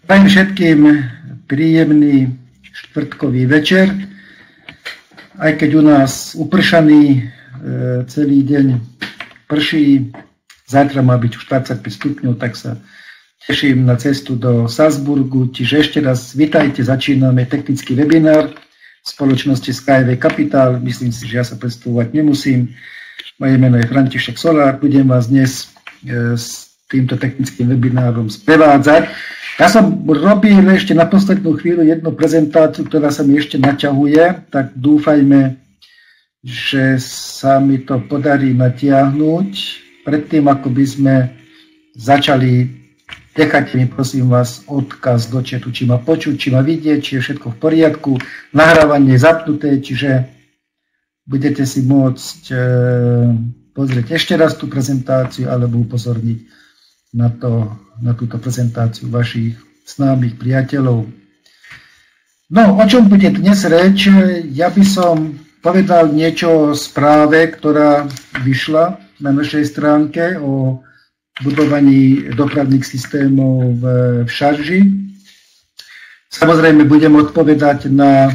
Prajem všetkým príjemný štvrtkový večer, aj keď u nás upršaný celý deň prší, zajtra má byť už 25 stupňov, tak sa teším na cestu do Salzburgu. Čiže ešte raz vitajte, začíname technický webinár v spoločnosti Skyway Capital. Myslím si, že ja sa predstavovať nemusím. Moje meno je František Solár, budem vás dnes s týmto technickým webinárom sprevádzať. Ja som robil ešte na poslednú chvíľu jednu prezentáciu, ktorá sa mi ešte naťahuje, tak dúfajme, že sa mi to podarí natiahnuť. Predtým, ako by sme začali, nechajte mi prosím vás odkaz do chatu, či ma počuť, či ma vidieť, či je všetko v poriadku. Nahrávanie je zapnuté, čiže budete si môcť pozrieť ešte raz tú prezentáciu alebo upozorniť na túto prezentáciu vašich známych priateľov. No, o čom bude dnes reč? Ja by som povedal niečo o správe, ktorá vyšla na našej stránke o budovaní dopravných systémov v šarži. Samozrejme, budem odpovedať na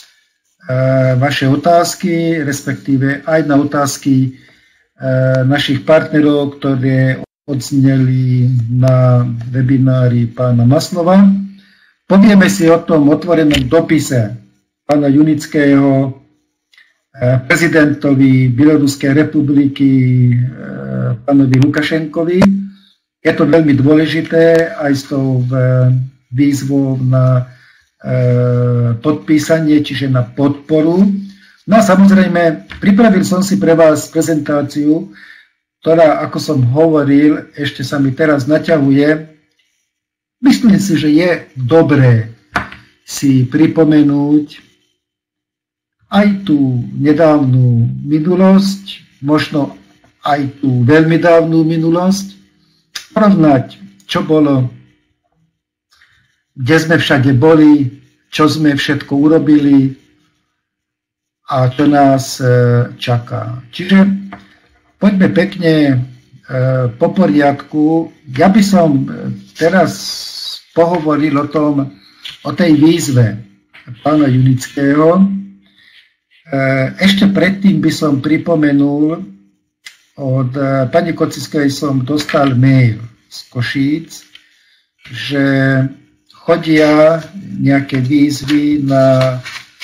vaše otázky, respektíve aj na otázky našich partnerov, ktoré odzneli na webinári pána Maslova. Povieme si o tom otvorenom dopise pána Junického prezidentovi Bieloruskej republiky pánovi Lukašenkovi. Je to veľmi dôležité aj s tou výzvou na podpísanie, čiže na podporu. No a samozrejme, pripravil som si pre vás prezentáciu, ktorá, ako som hovoril, ešte sa mi teraz naťahuje. Myslím si, že je dobré si pripomenúť aj tú nedávnu minulosť, možno aj tú veľmi dávnu minulosť, porovnať, čo bolo, kde sme všade boli, čo sme všetko urobili a čo nás čaká. Čiže poďme pekne po poriadku. Ja by som teraz pohovoril o tej výzve pána Junického. Ešte predtým by som pripomenul, od pani Kocickej som dostal mail z Košíc, že chodia nejaké výzvy na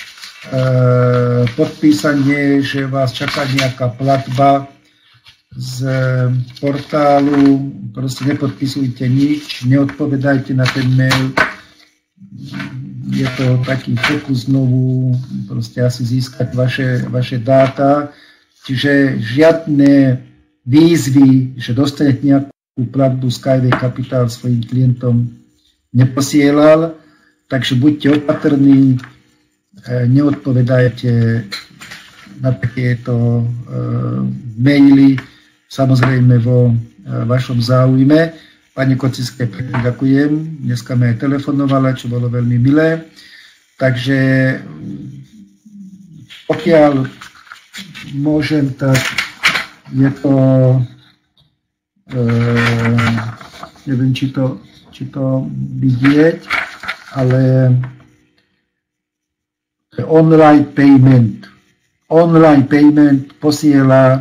podpísanie, že vás čaká nejaká platba z portálu, proste nepodpisujte nič, neodpovedajte na ten mail. Je to taký pokus znovu proste asi získať vaše dáta, čiže žiadne výzvy, že dostanete nejakú platbu Skyway Capital svojim klientom neposielal, takže buďte opatrní, neodpovedajte na takéto maily, samozrejme vo vašom záujme. Pani Kocickej pekne ďakujem, dneska mi aj telefonovala, čo bolo veľmi milé. Takže pokiaľ môžem, tak je to, neviem, či to vidieť, ale online payment. Online payment posiela,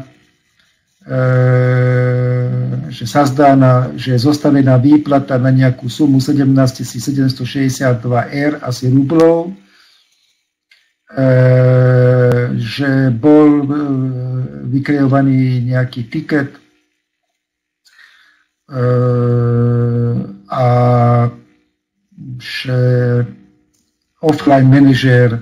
že sa zdá, že je zostavená výplata na nejakú sumu 17 762 asi rublov, že bol vykreovaný nejaký tiket a že offline manažer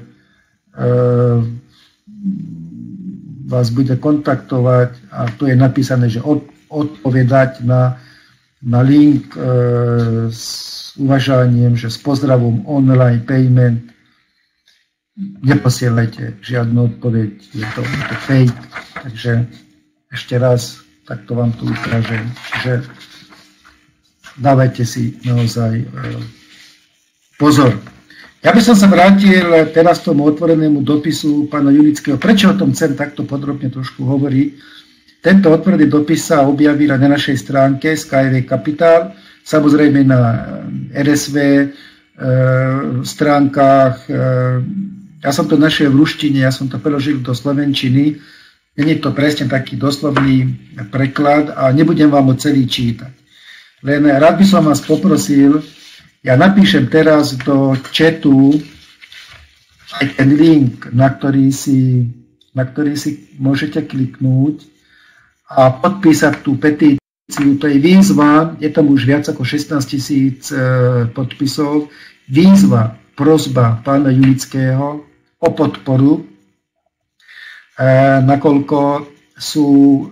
vás bude kontaktovať a tu je napísané, že odpovedať na link s uvažaním, že s pozdravom online payment. Neposielajte žiadnu odpoveď, je to fake. Takže ešte raz takto vám to ukážem. Čiže dávajte si naozaj pozor. Ja by som sa vrátil teraz k tomu otvorenému dopisu pána Junického. Prečo o tom chcem takto podrobne trošku hovoriť? Tento otvorený dopis sa objavil na našej stránke Skyway Capital. samozrejme na RSV stránkach. Ja som to našiel v ruštine, ja som to preložil do slovenčiny. Nie je to presne taký doslovný preklad a nebudem vám ho celý čítať. Len rád by som vás poprosil, ja napíšem teraz do chatu aj ten link, na ktorý si môžete kliknúť a podpísať tú petíciu. To je výzva, je tam už viac ako 16 000 podpisov. Výzva, prosba pána Junického o podporu, nakoľko sú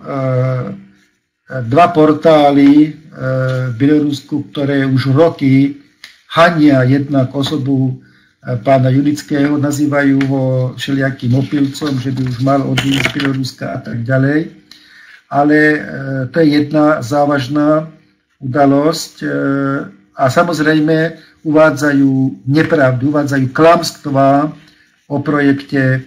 dva portály v Bielorusku, ktoré už roky hania jednak osobu pána Junického, nazývajú ho všelijakým opilcom, že by už mal odísť z Bieloruska a tak ďalej. Ale to je jedna závažná udalosť a samozrejme uvádzajú nepravdy, uvádzajú klamstvá o projekte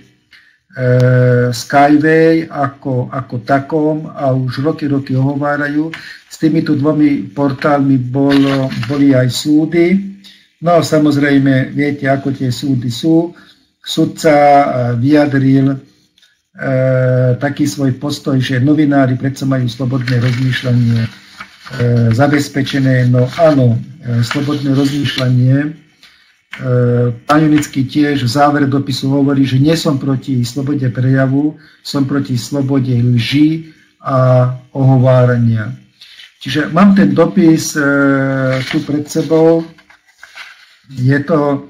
Skyway ako takom a už roky ohovárajú. S týmito dvomi portálmi boli aj súdy. No samozrejme, viete, ako tie súdy sú. Sudca vyjadril taký svoj postoj, že novinári predsa majú slobodné rozmýšľanie zabezpečené. No áno, slobodné rozmýšľanie. Pán Junický tiež v závere dopisu hovorí, že nie som proti slobode prejavu, som proti slobode lži a ohovárania. Čiže mám ten dopis tu pred sebou. Je to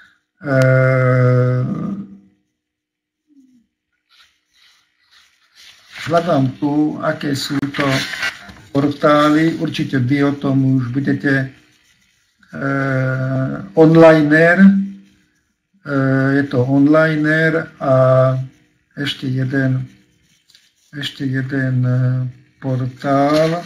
hľadám tu, aké sú to portály. Určite vy o tom už budete onliner. Je to onliner a ešte jeden portál.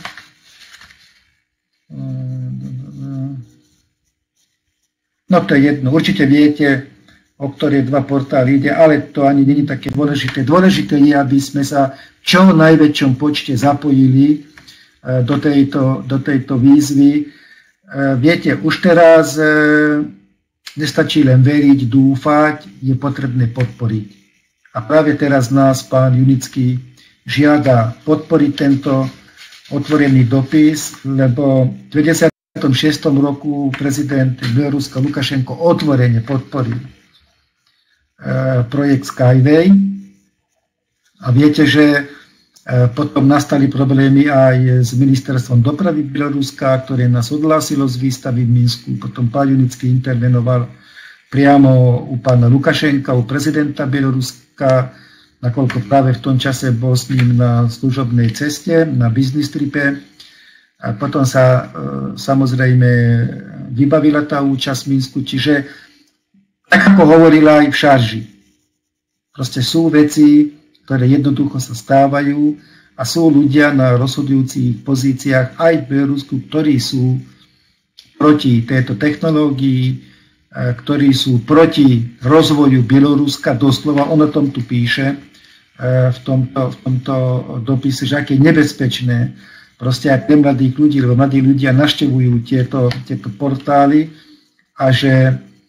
No to je jedno. Určite viete, o ktoré dva portály ide, ale to ani nie je také dôležité. Dôležité je, aby sme sa v čo najväčšom počte zapojili do tejto výzvy. Viete, už teraz nestačí len veriť, dúfať, je potrebné podporiť. A práve teraz nás pán Junický žiada podporiť tento otvorený dopis, lebo v 96. roku prezident Bieloruska Lukašenko otvorene podporil projekt Skyway. A viete, že potom nastali problémy aj s ministerstvom dopravy Bieloruska, ktoré nás odhlásilo z výstavy v Minsku. Potom pán Junický intervenoval priamo u pána Lukašenka, u prezidenta Bieloruska, nakoľko práve v tom čase bol s ním na služobnej ceste, na business tripe. A potom sa samozrejme vybavila tá účasť v Minsku, čiže tak ako hovorila aj v šarži. Proste sú veci, ktoré jednoducho sa stávajú a sú ľudia na rozhodujúcich pozíciách aj v Bielorusku, ktorí sú proti tejto technológii, ktorí sú proti rozvoju Bieloruska. Doslova on o tom tu píše v tomto dopise, že aké je nebezpečné proste aj pre mladých ľudí, lebo mladí ľudia navštevujú tieto portály a že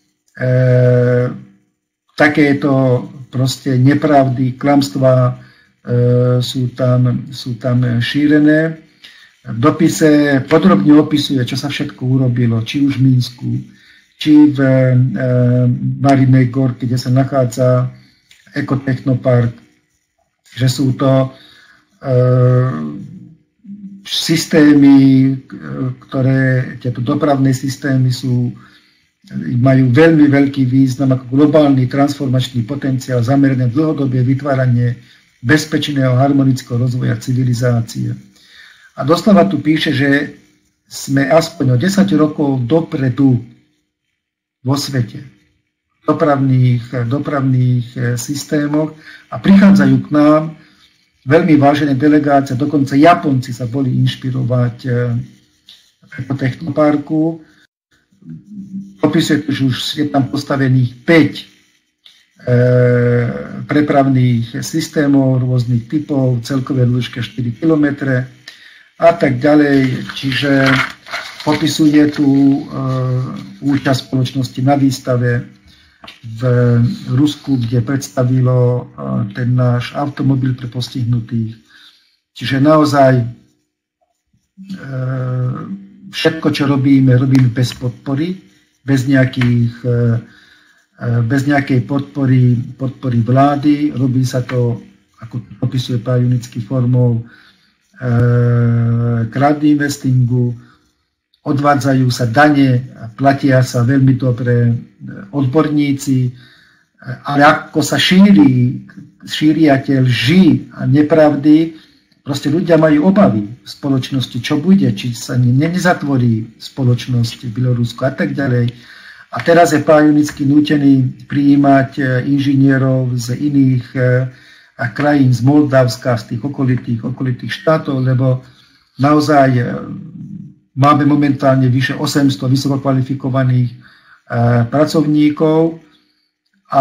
takéto proste nepravdy, klamstvá sú tam šírené. V dopise podrobne opisuje, čo sa všetko urobilo, či už v Minsku, či v Marinej Gorke, kde sa nachádza ekotechnopark, že sú to systémy, tieto dopravné systémy majú veľmi veľký význam ako globálny transformačný potenciál zameraný na dlhodobé vytváranie bezpečného harmonického rozvoja civilizácie. A doslova tu píše, že sme aspoň o 10 rokov dopredu vo svete v dopravných systémoch a prichádzajú k nám veľmi vážené delegácie, dokonca Japonci sa boli inšpirovať v technoparku. Opisuje, že už je tam postavených 5 prepravných systémov rôznych typov, celkové dĺžke 4 km a tak ďalej. Čiže popisuje tú účasť spoločnosti na výstave v Rusku, kde predstavilo ten náš automobil pre postihnutých. Čiže naozaj všetko, čo robíme bez podpory, bez nejakej podpory vlády. Robí sa to, ako popisuje pán Junický, formou crowdinvestingu, odvádzajú sa dane, platia sa veľmi dobre odborníci, ale ako sa šíria tie lži a nepravdy, proste ľudia majú obavy v spoločnosti, čo bude, či sa nezatvorí spoločnosť v Bielorusku a tak ďalej. A teraz je pán Junický nútený prijímať inžinierov z iných krajín, z Moldavska, z tých okolitých štátov, lebo naozaj máme momentálne vyše 800 vysoko kvalifikovaných pracovníkov a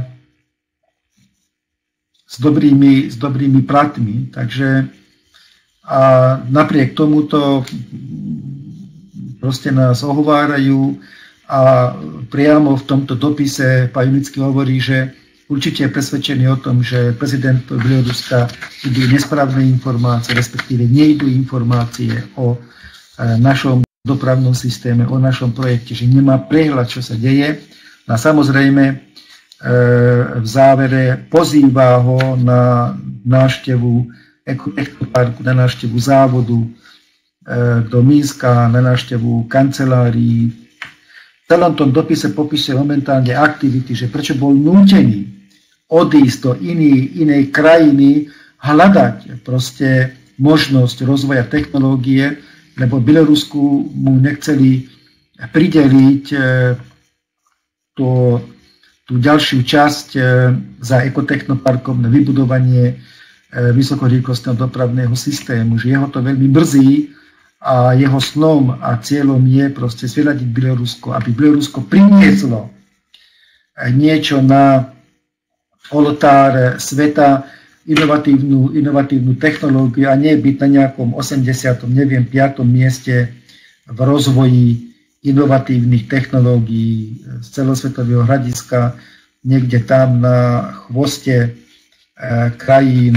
s dobrými platmi. Takže a napriek tomuto proste nás ohovárajú a priamo v tomto dopise pán Junický hovorí, že určite je presvedčený o tom, že prezident Bieloruska idú nesprávne informácie, respektíve nejdú informácie o našom dopravnom systéme, o našom projekte, že nemá prehľad, čo sa deje. A samozrejme v závere pozýva ho na návštevu ekotechnoparku, na návštevu závodu do Mínska, na návštevu kancelárií. V celom tom dopise popisuje momentálne aktivity, že prečo bol nútený odísť do inej krajiny, hľadať proste možnosť rozvoja technológie, lebo v Bielorusku mu nechceli prideliť tú ďalšiu časť za ekotechnoparkom na vybudovanie vysokorýchlostného dopravného systému, že jeho to veľmi mrzí a jeho snom a cieľom je proste zveladiť Bielorusko, aby Bielorusko prinieslo niečo na oltár sveta, inovatívnu technológiu a nie byť na nejakom 5. mieste v rozvoji inovatívnych technológií z celosvetového hľadiska, niekde tam na chvoste krajín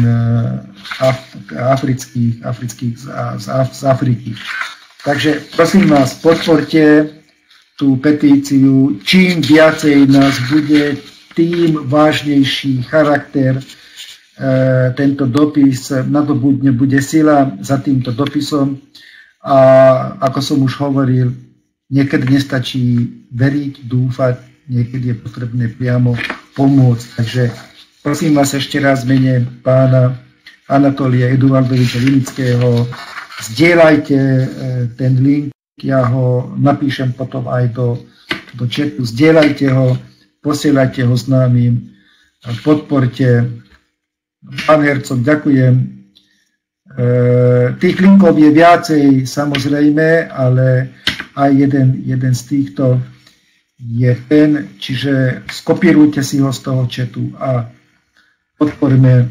afrických z Afriky. Takže prosím vás, podporte tú petíciu. Čím viacej nás bude, tým vážnejší charakter tento dopis nadobudne, bude sila za týmto dopisom. A ako som už hovoril, niekedy nestačí veriť, dúfať, niekedy je potrebné priamo pomôcť. Takže prosím vás ešte raz v mene pána Anatolia Eduardoviča Junického, zdieľajte ten link, ja ho napíšem potom aj do chatu, zdieľajte ho, posielajte ho známym, podporte. Pán Hercog, ďakujem. Tých linkov je viacej, samozrejme, ale aj jeden z týchto je ten, čiže skopírujte si ho z toho chatu a podporme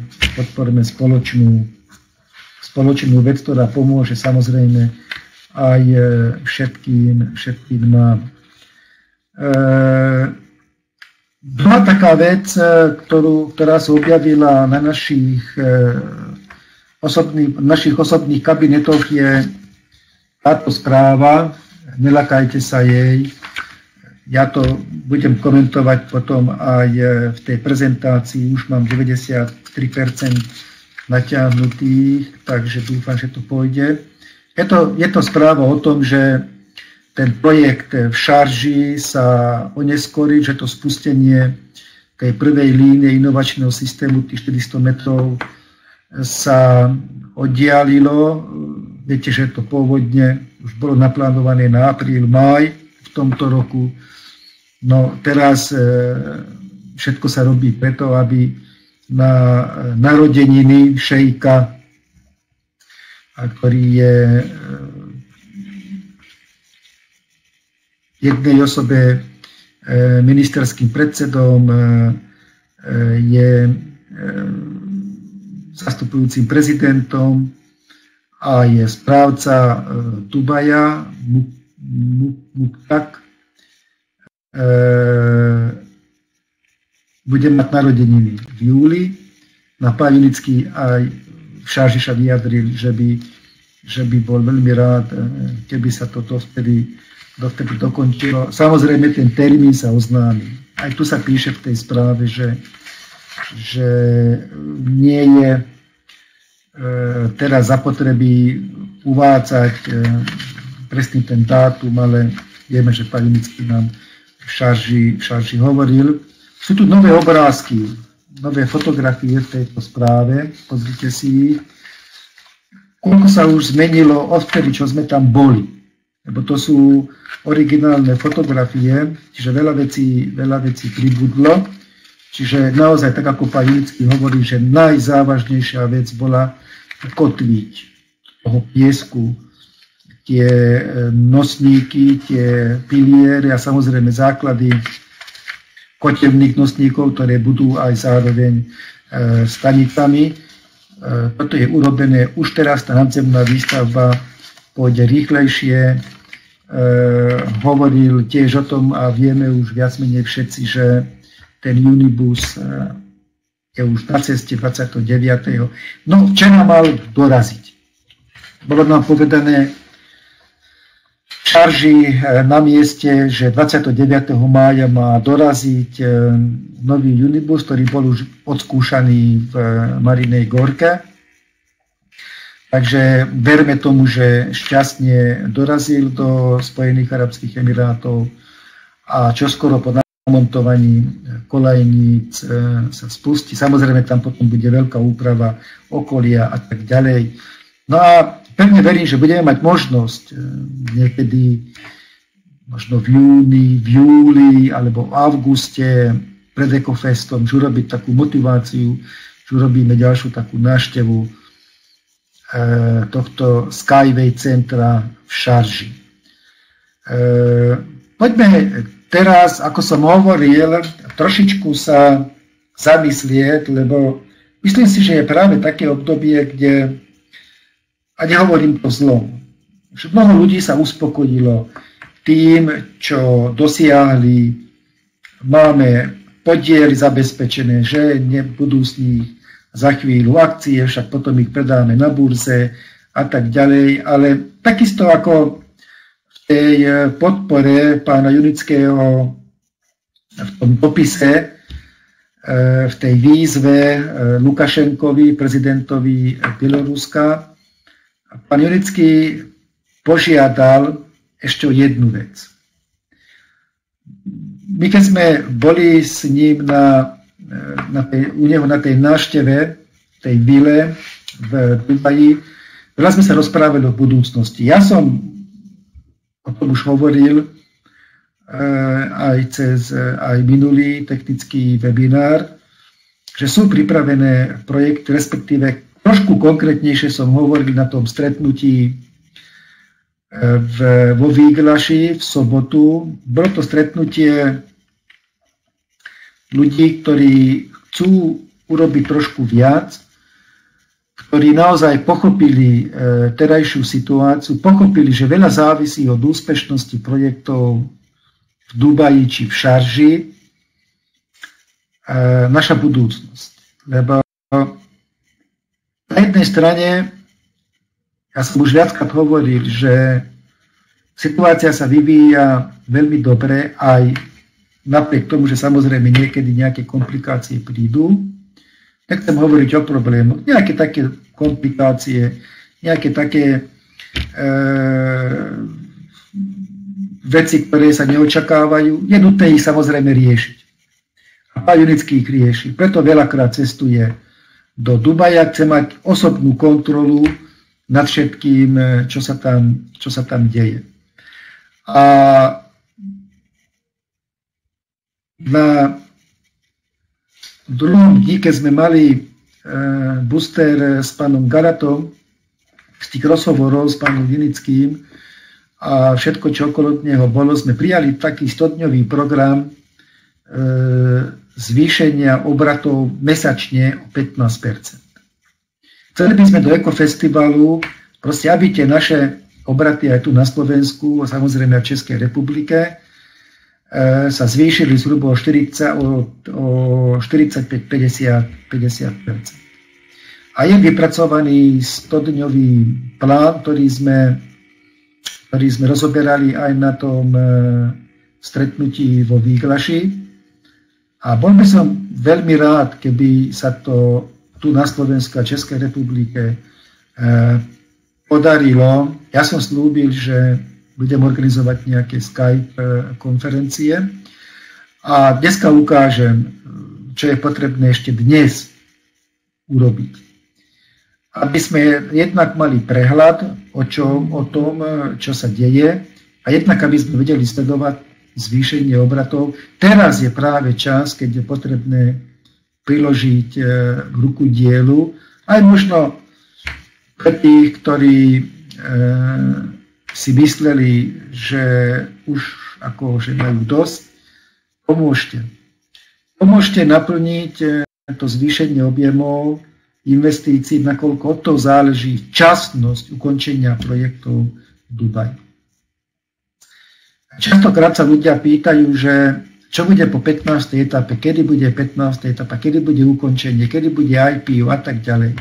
spoločnú vec, ktorá pomôže samozrejme aj všetkým nám. Druhá taká vec, ktorá sa objavila na našich osobných kabinetoch, je táto správa. Nelakajte sa jej. Ja to budem komentovať potom aj v tej prezentácii. Už mám 93% natiahnutých, takže dúfam, že to pôjde. Je to správa o tom, že ten projekt v Šarži sa oneskorí, že to spustenie tej prvej línie inovačného systému, tých 400 metrov, sa oddialilo. Viete, že to pôvodne už bolo naplánované na apríl, máj v tomto roku. No teraz všetko sa robí preto, aby na narodeniny šejka, ktorý je jednej osobe ministerským predsedom, je zastupujúcim prezidentom a je správca Dubaja, mu Muktak bude mať narodeniny v júli. Na pán Junický aj v Šarži sa vyjadril, že by bol veľmi rád, keby sa toto vtedy dokončilo. Samozrejme, ten termín sa oznámi. Aj tu sa píše v tej správe, že nie je teraz zapotreby uvádzať presný ten dátum, ale vieme, že pán Junický nám v Šarži hovoril. Sú tu nové obrázky, nové fotografie v tejto správe, pozrite si ich. Koľko sa už zmenilo odvtedy, čo sme tam boli. Lebo to sú originálne fotografie, čiže veľa vecí pribudlo. Čiže naozaj, tak ako pán Junický hovorí, že najzávažnejšia vec bola ukotviť toho piesku, tie nosníky, tie piliery a samozrejme základy kotevných nosníkov, ktoré budú aj zároveň stanicami. Toto je urobené už teraz, tá nadzemná výstavba pôjde rýchlejšie. Hovoril tiež o tom a vieme už viac menej všetci, že ten Unibus je už na ceste 29. No včera mal doraziť. Bolo nám povedané v Šarži na mieste, že 29. mája má doraziť nový Unibus, ktorý bol už odskúšaný v Marinej Gorke. Takže verme tomu, že šťastne dorazil do Spojených arabských emirátov a čoskoro po namontovaní kolajníc sa spustí. Samozrejme, tam potom bude veľká úprava okolia a tak ďalej. No a pevne verím, že budeme mať možnosť niekedy, možno v júni, v júli alebo v auguste pred Ekofestom, že urobiť takú motiváciu, že urobíme ďalšiu takú návštevu tohto Skyway centra v Šarži. Poďme teraz, ako som hovoril, trošičku sa zamyslieť, lebo myslím si, že je práve také obdobie, kde, a nehovorím to zlom, že mnoho ľudí sa uspokojilo tým, čo dosiahli, máme podiely zabezpečené, že nebudú z nich za chvíľu akcie, však potom ich predáme na burze a tak ďalej, ale takisto ako v tej podpore pána Junického v tom dopise, v tej výzve Lukašenkovi, prezidentovi Bieloruska, pán Junický požiadal ešte o jednu vec. My keď sme boli s ním u neho na tej návšteve, tej vile v Dubaji, veľa sme sa rozprávali o budúcnosti. Ja som o tom už hovoril aj minulý technický webinár, že sú pripravené projekty, respektíve trošku konkrétnejšie som hovoril na tom stretnutí vo Výglaši v sobotu. Bolo to stretnutie ľudí, ktorí chcú urobiť trošku viac, ktorí naozaj pochopili terajšiu situáciu, pochopili, že veľa závisí od úspešnosti projektov v Dubaji či v Šarži, naša budúcnosť. Lebo na jednej strane, ja som už viackrát hovoril, že situácia sa vyvíja veľmi dobre, aj napriek tomu, že samozrejme niekedy nejaké komplikácie prídu. Nechcem hovoriť o problémoch, nejaké také komplikácie, nejaké také veci, ktoré sa neočakávajú, je nutné ich samozrejme riešiť. A pán Junický ich rieši. Preto veľakrát cestuje do Dubaja, chce mať osobnú kontrolu nad všetkým, čo sa tam deje. A na druhom dni, keď sme mali booster s pánom Garatom, z tých rozhovorov s pánom Junickým a všetko, čo okolo neho bolo, sme prijali taký 100-dňový program zvýšenia obratov mesačne o 15%. Chceli by sme do Ekofestivalu, proste aby tie naše obraty aj tu na Slovensku a samozrejme v Českej republike sa zvýšili zhruba o 45-50%. A je vypracovaný 100-dňový plán, ktorý sme rozoberali aj na tom stretnutí vo Výglaši. A bol by som veľmi rád, keby sa to tu na Slovensku a Českej republike podarilo. Ja som slúbil, že budem organizovať nejaké Skype konferencie a dneska ukážem, čo je potrebné ešte dnes urobiť. Aby sme jednak mali prehľad o tom, čo sa deje a jednak aby sme vedeli sledovať zvýšenie obratov. Teraz je práve čas, keď je potrebné priložiť ruku dielu, aj možno pre tých, ktorí si mysleli, že už akože majú dosť, pomôžte. Pomôžte naplniť to zvýšenie objemov investícií, nakoľko od toho záleží včasnosť ukončenia projektov v Dubaji. Častokrát sa ľudia pýtajú, že čo bude po 15. etape, kedy bude 15. etapa, kedy bude ukončenie, kedy bude IPO a tak ďalej.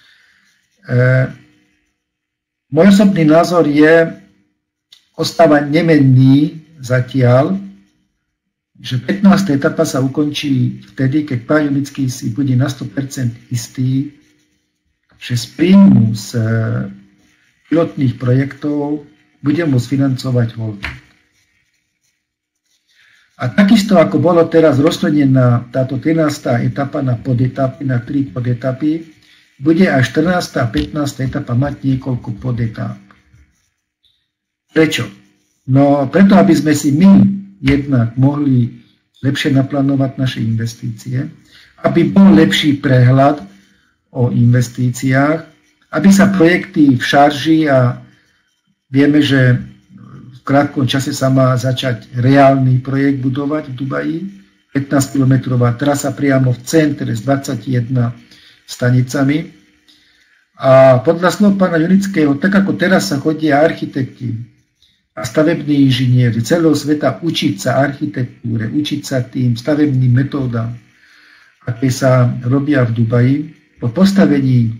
Môj osobný názor je, ostáva nemenný zatiaľ, že 15. etapa sa ukončí vtedy, keď pán Junický si bude na 100% istý, že z príjmu z pilotných projektov bude môcť financovať holding. A takisto, ako bolo teraz rozčlenená táto 13. etapa na podetapy, na 3 podetapy, bude aj 14. a 15. etapa mať niekoľko podetáp. Prečo? No preto, aby sme si my jednak mohli lepšie naplánovať naše investície, aby bol lepší prehľad o investíciách, aby sa projekty v šarži a vieme, že v krátkom čase sa má začať reálny projekt budovať v Dubaji, 15-kilometrová trasa priamo v centre s 21 stanicami. A podľa slov pána Junického, tak ako teraz sa chodia architekti a stavební inžinieri celého sveta učiť sa architektúre, učiť sa tým stavebným metódam, aké sa robia v Dubaji, po postavení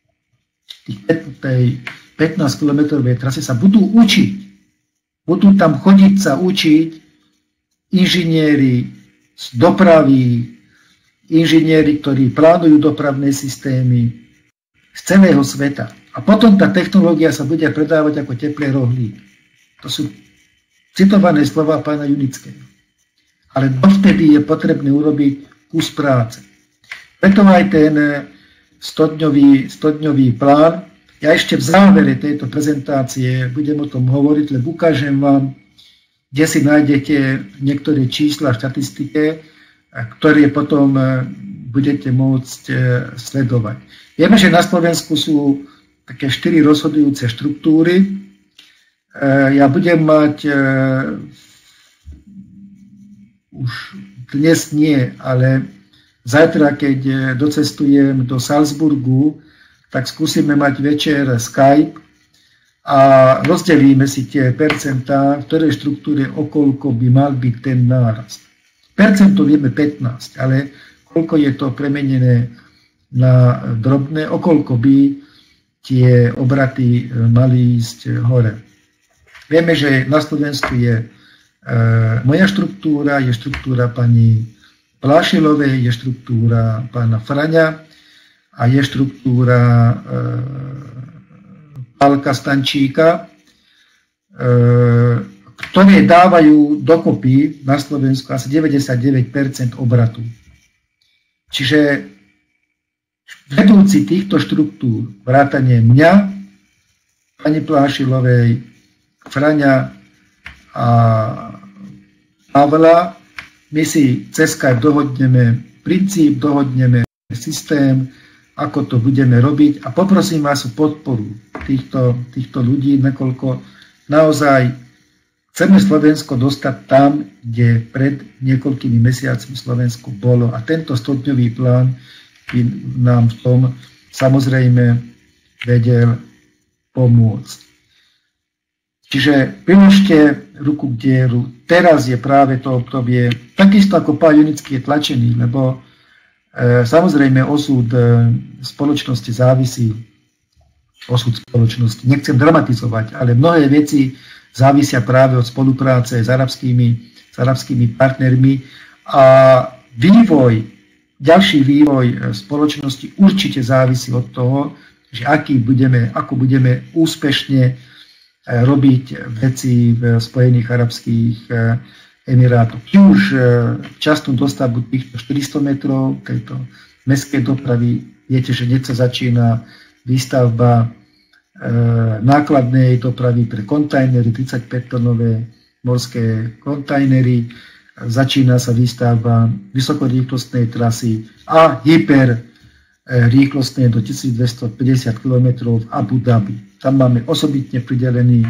tej 15-kilometrovej trasy sa budú učiť. Budú tam chodiť sa učiť inžinieri z dopravy, inžinieri, ktorí plánujú dopravné systémy z celého sveta. A potom tá technológia sa bude predávať ako teplé rohlík. To sú citované slova pána Junického. Ale dovtedy je potrebné urobiť kus práce. Preto aj ten 100-dňový plán. Ja ešte v závere tejto prezentácie budem o tom hovoriť, lebo ukážem vám, kde si nájdete niektoré čísla v štatistike, ktoré potom budete môcť sledovať. Vieme, že na Slovensku sú také 4 rozhodujúce štruktúry. Ja budem mať, už dnes nie, ale zajtra, keď docestujem do Salzburgu, tak skúsime mať večer Skype a rozdelíme si tie percentá, v ktorej štruktúre okolko by mal byť ten nárast. Percento vieme 15, ale koľko je to premenené na drobné, okolko by tie obraty mali ísť hore. Vieme, že na Slovensku je moja štruktúra, je štruktúra pani Plášilovej, je štruktúra pána Fraňa a je štruktúra Pálka Stančíka, ktoré dávajú dokopy na Slovensku asi 99% obratu. Čiže vedúci týchto štruktúr, vrátane mňa, pani Plášilovej, Fraňa a Pavla, my si cez Skype dohodneme princíp, dohodneme systém, ako to budeme robiť a poprosím vás o podporu týchto ľudí, nakoľko naozaj chceme Slovensko dostať tam, kde pred niekoľkými mesiacmi Slovensko bolo a tento 100-dňový plán by nám v tom samozrejme vedel pomôcť. Čiže priložte ruku k dielu. Teraz je práve to obdobie, takisto ako pán Junický je tlačený, lebo samozrejme osud spoločnosti závisí, osud spoločnosti. Nechcem dramatizovať, ale mnohé veci závisia práve od spolupráce s arabskými partnermi a ďalší vývoj spoločnosti určite závisí od toho, že ako budeme úspešne robiť veci v Spojených arabských emirátoch. Či už častú dostavbu týchto 400 metrov tejto mestskej dopravy. Viete, že hneď sa začína výstavba nákladnej dopravy pre kontajnery, 35-tonové morské kontajnery. Začína sa výstavba vysokorýchlostnej trasy a hyperrýchlostnej do 1250 km v Abu Dhabi. Tam máme osobitne pridelený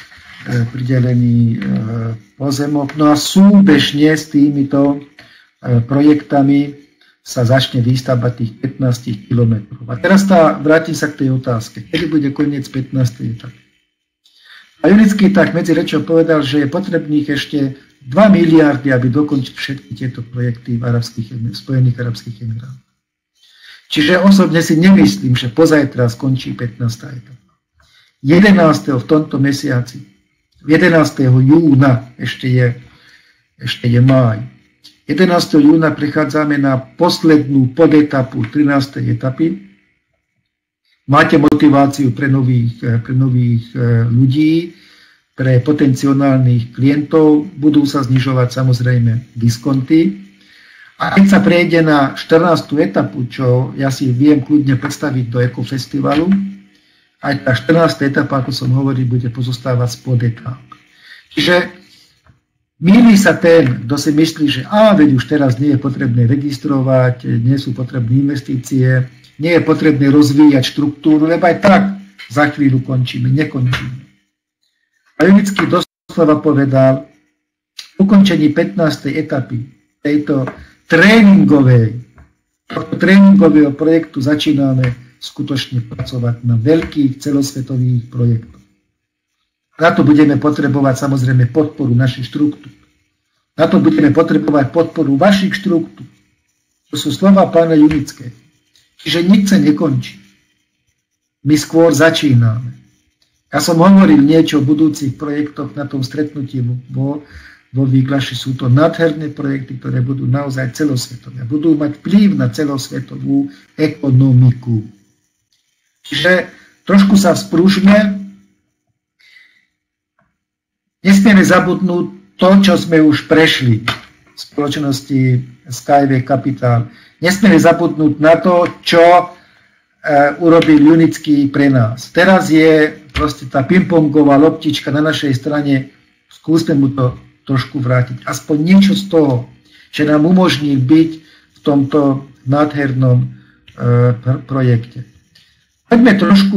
pozemok. No a súbežne s týmito projektami sa začne výstavba tých 15 km. A teraz vrátim sa k tej otázke. Kedy bude koniec 15. etapy? A Junický tak medzi rečou povedal, že je potrebných ešte 2 miliardy, aby dokončil všetky tieto projekty v Spojených arabských emirátoch. Čiže osobne si nemyslím, že pozajtra skončí 15. etapa. 11. v tomto mesiaci, 11. júna, ešte je máj. 11. júna prechádzame na poslednú podetapu 13. etapy. Máte motiváciu pre nových ľudí, pre potenciálnych klientov. Budú sa znižovať samozrejme diskonty. A keď sa prejde na 14. etapu, čo ja si viem kľudne predstaviť do ekofestivalu, aj tá 14. etapa, ako som hovoril, bude pozostávať z podetáp. Čiže mýli sa ten, kto si myslí, že veď už teraz nie je potrebné registrovať, nie sú potrebné investície, nie je potrebné rozvíjať štruktúru, lebo aj tak za chvíľu nekončíme. A Junický doslova povedal, ukončení 15. etapy tohto tréningového projektu začíname skutočne pracovať na veľkých celosvetových projektoch. Na to budeme potrebovať samozrejme podporu našich štruktúr. Na to budeme potrebovať podporu vašich štruktúr. To sú slova pána Junického. Čiže nič sa nekončí. My skôr začíname. Ja som hovoril niečo o budúcich projektoch na tom stretnutí vo Výklaši. Sú to nádherné projekty, ktoré budú naozaj celosvetové. Budú mať vplyv na celosvetovú ekonomiku. Čiže trošku sa vzprúžme. Nesmieme zabudnúť to, čo sme už prešli v spoločnosti Skyway Capital. Nesmieme zabudnúť na to, čo urobil Junický pre nás. Teraz je proste tá pingpongová loptička na našej strane. Skúsme mu to trošku vrátiť. Aspoň niečo z toho, že nám umožní byť v tomto nádhernom projekte. Poďme trošku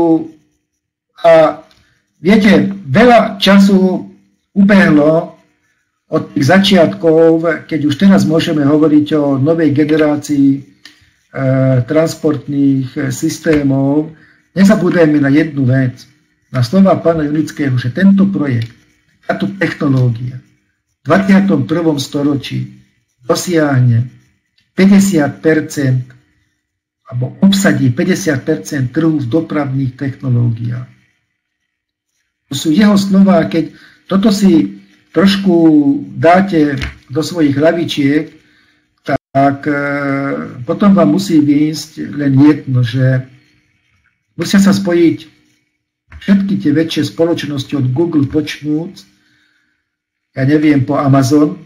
a viete, veľa času ubehlo od tých začiatkov, keď už teraz môžeme hovoriť o novej generácii transportných systémov. Nezabúdajme na jednu vec, na slova pána Junického, že tento projekt, táto technológia v 21. storočí dosiahne 50% alebo obsadí 50% trhu v dopravných technológiách. To sú jeho slova, keď toto si trošku dáte do svojich hlavičiek, tak potom vám musí výjsť len jedno, že musia sa spojiť všetky tie väčšie spoločnosti od Google počnúc, ja neviem, po Amazon,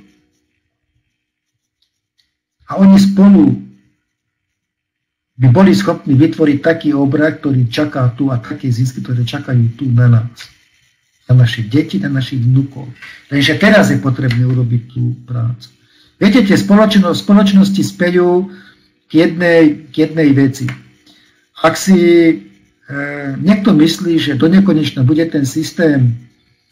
a oni spolu by boli schopní vytvoriť taký obrad, ktorý čaká tu, a také zisky, ktoré čakajú tu na nás. Na našich detí, na našich vnúkov. Takže teraz je potrebné urobiť tú prácu. Viete, tie spoločnosti spejú k jednej veci. Ak si niekto myslí, že do nekonečna bude ten systém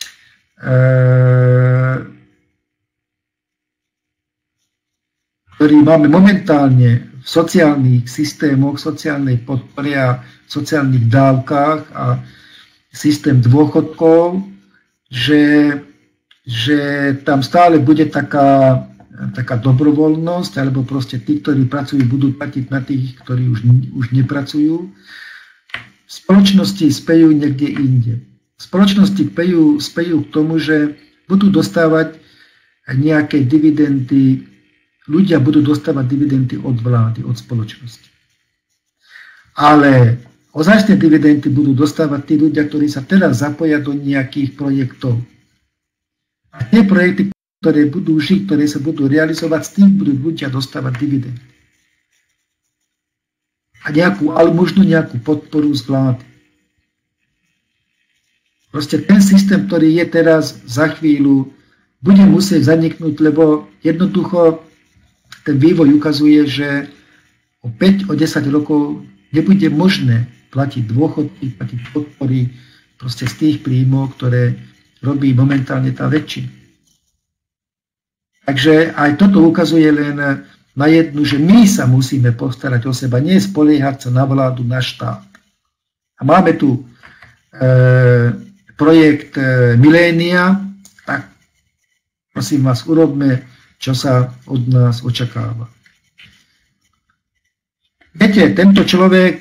ktorý máme momentálne v sociálnych systémoch, sociálnej podpore a sociálnych dávkach a systém dôchodkov, že tam stále bude taká dobrovoľnosť, alebo proste tí, ktorí pracujú, budú platiť na tých, ktorí už nepracujú. Spoločnosti spejú niekde inde. Spoločnosti spejú k tomu, že budú dostávať nejaké dividendy, ľudia budú dostávať dividendy od vlády, od spoločnosti. Ale ozajstné dividendy budú dostávať tí ľudia, ktorí sa teraz zapoja do nejakých projektov. A tie projekty, ktoré budú žiť, ktoré sa budú realizovať, s tým budú ľudia dostávať dividendy. A možno nejakú podporu z vlády. Proste ten systém, ktorý je teraz za chvíľu, bude musieť zaniknúť, lebo jednoducho ten vývoj ukazuje, že o 5, o 10 rokov nebude možné platiť dôchodky, platiť podpory proste z tých príjmov, ktoré robí momentálne tá väčšina. Takže aj toto ukazuje len na jednu, že my sa musíme postarať o seba, nie spoliehať sa na vládu, na štát. A máme tu projekt Milénia, tak prosím vás, urobme, čo sa od nás očakáva. Viete, tento človek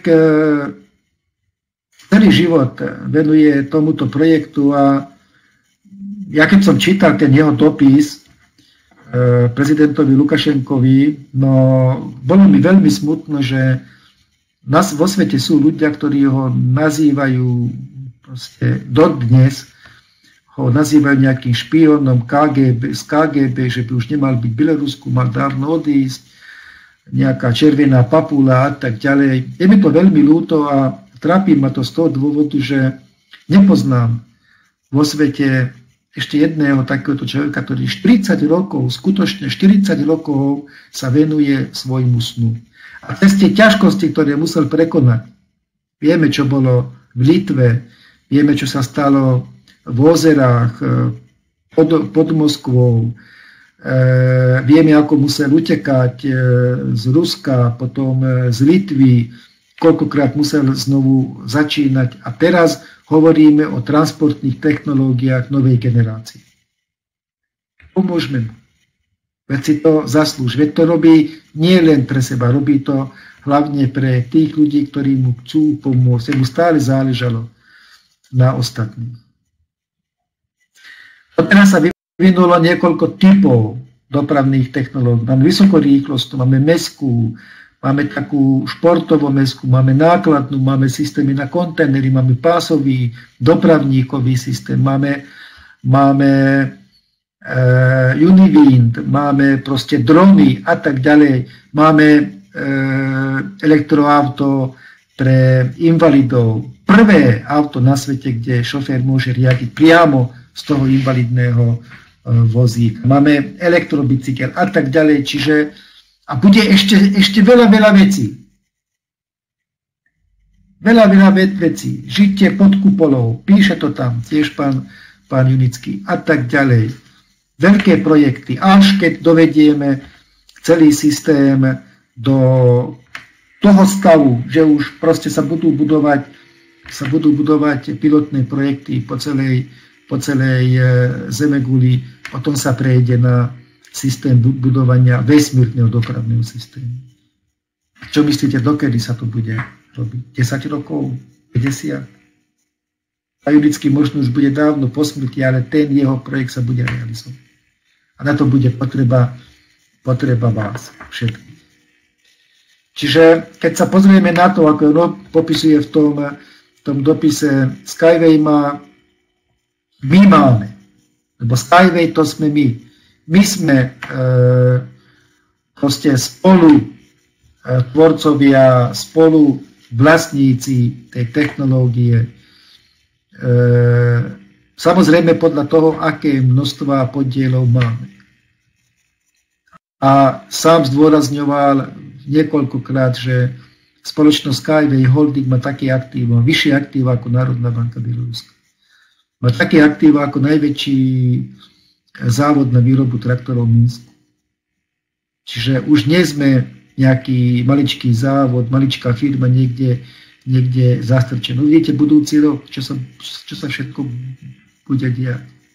celý život venuje tomuto projektu a ja keď som čítal ten jeho dopis prezidentovi Lukašenkovi, no bolo mi veľmi smutno, že vo svete sú ľudia, ktorí ho nazývajú proste dodnes, ho nazývajú nejakým špiónom z KGB, že by už nemal byť v Bielorusku, mal dávno odísť, nejaká červená papula a tak ďalej. Je mi to veľmi ľúto a trápi ma to z toho dôvodu, že nepoznám vo svete ešte jedného takéhoto človeka, ktorý 40 rokov, skutočne 40 rokov sa venuje svojmu snu. A cez tie ťažkosti, ktoré musel prekonať, vieme, čo bolo v Litve, vieme, čo sa stalo v ozerách, pod Moskvou, vieme, ako musel utekať z Ruska, potom z Litvy, koľkokrát musel znovu začínať. A teraz hovoríme o transportných technológiách novej generácie. Pomôžme mu. Veď si to zaslúži. Veď to robí nie len pre seba, robí to hlavne pre tých ľudí, ktorí mu chcú pomôcť. Mu stále záležalo na ostatných. Teraz sa vyvinulo niekoľko typov dopravných technológií. Máme vysokorýchlostnú, máme mestskú, máme takú športovú mestskú, máme nákladnú, máme systémy na kontajnery, máme pásový dopravníkový systém, máme Uniwind, máme proste drony a tak ďalej, máme elektroauto pre invalidov. Prvé auto na svete, kde šofér môže riadiť priamo z toho invalidného vozíka. Máme elektrobicykel a tak ďalej, čiže a bude ešte veľa vecí. Veľa vecí. Žitie pod kupolou, píše to tam tiež pán Junický a tak ďalej. Veľké projekty, až keď dovedieme celý systém do toho stavu, že už proste sa budú budovať pilotné projekty po celej zemeguli, potom sa prejde na systém budovania vesmírneho dopravného systému. Čo myslíte, dokedy sa to bude robiť? 10 rokov? 50? A Junický možno už bude dávno po smrti, ale ten jeho projekt sa bude realizovať. A na to bude potreba vás všetkých. Čiže keď sa pozrieme na to, ako on popisuje v tom dopise, Skyway my máme, lebo Skyway to sme my. My sme proste spolu tvorcovia, spolu vlastníci tej technológie. Samozrejme podľa toho, aké množstva podielov máme. A sám zdôrazňoval niekoľkokrát, že spoločnosť Skyway Holding má také aktíva, vyššie aktíva ako Národná banka Bieloruska. Má také aktíva ako najväčší závod na výrobu traktorov v Minsku. Čiže už nie sme nejaký maličký závod, maličká firma niekde zastrčená. Vidíte budúci rok, čo sa všetko bude diať.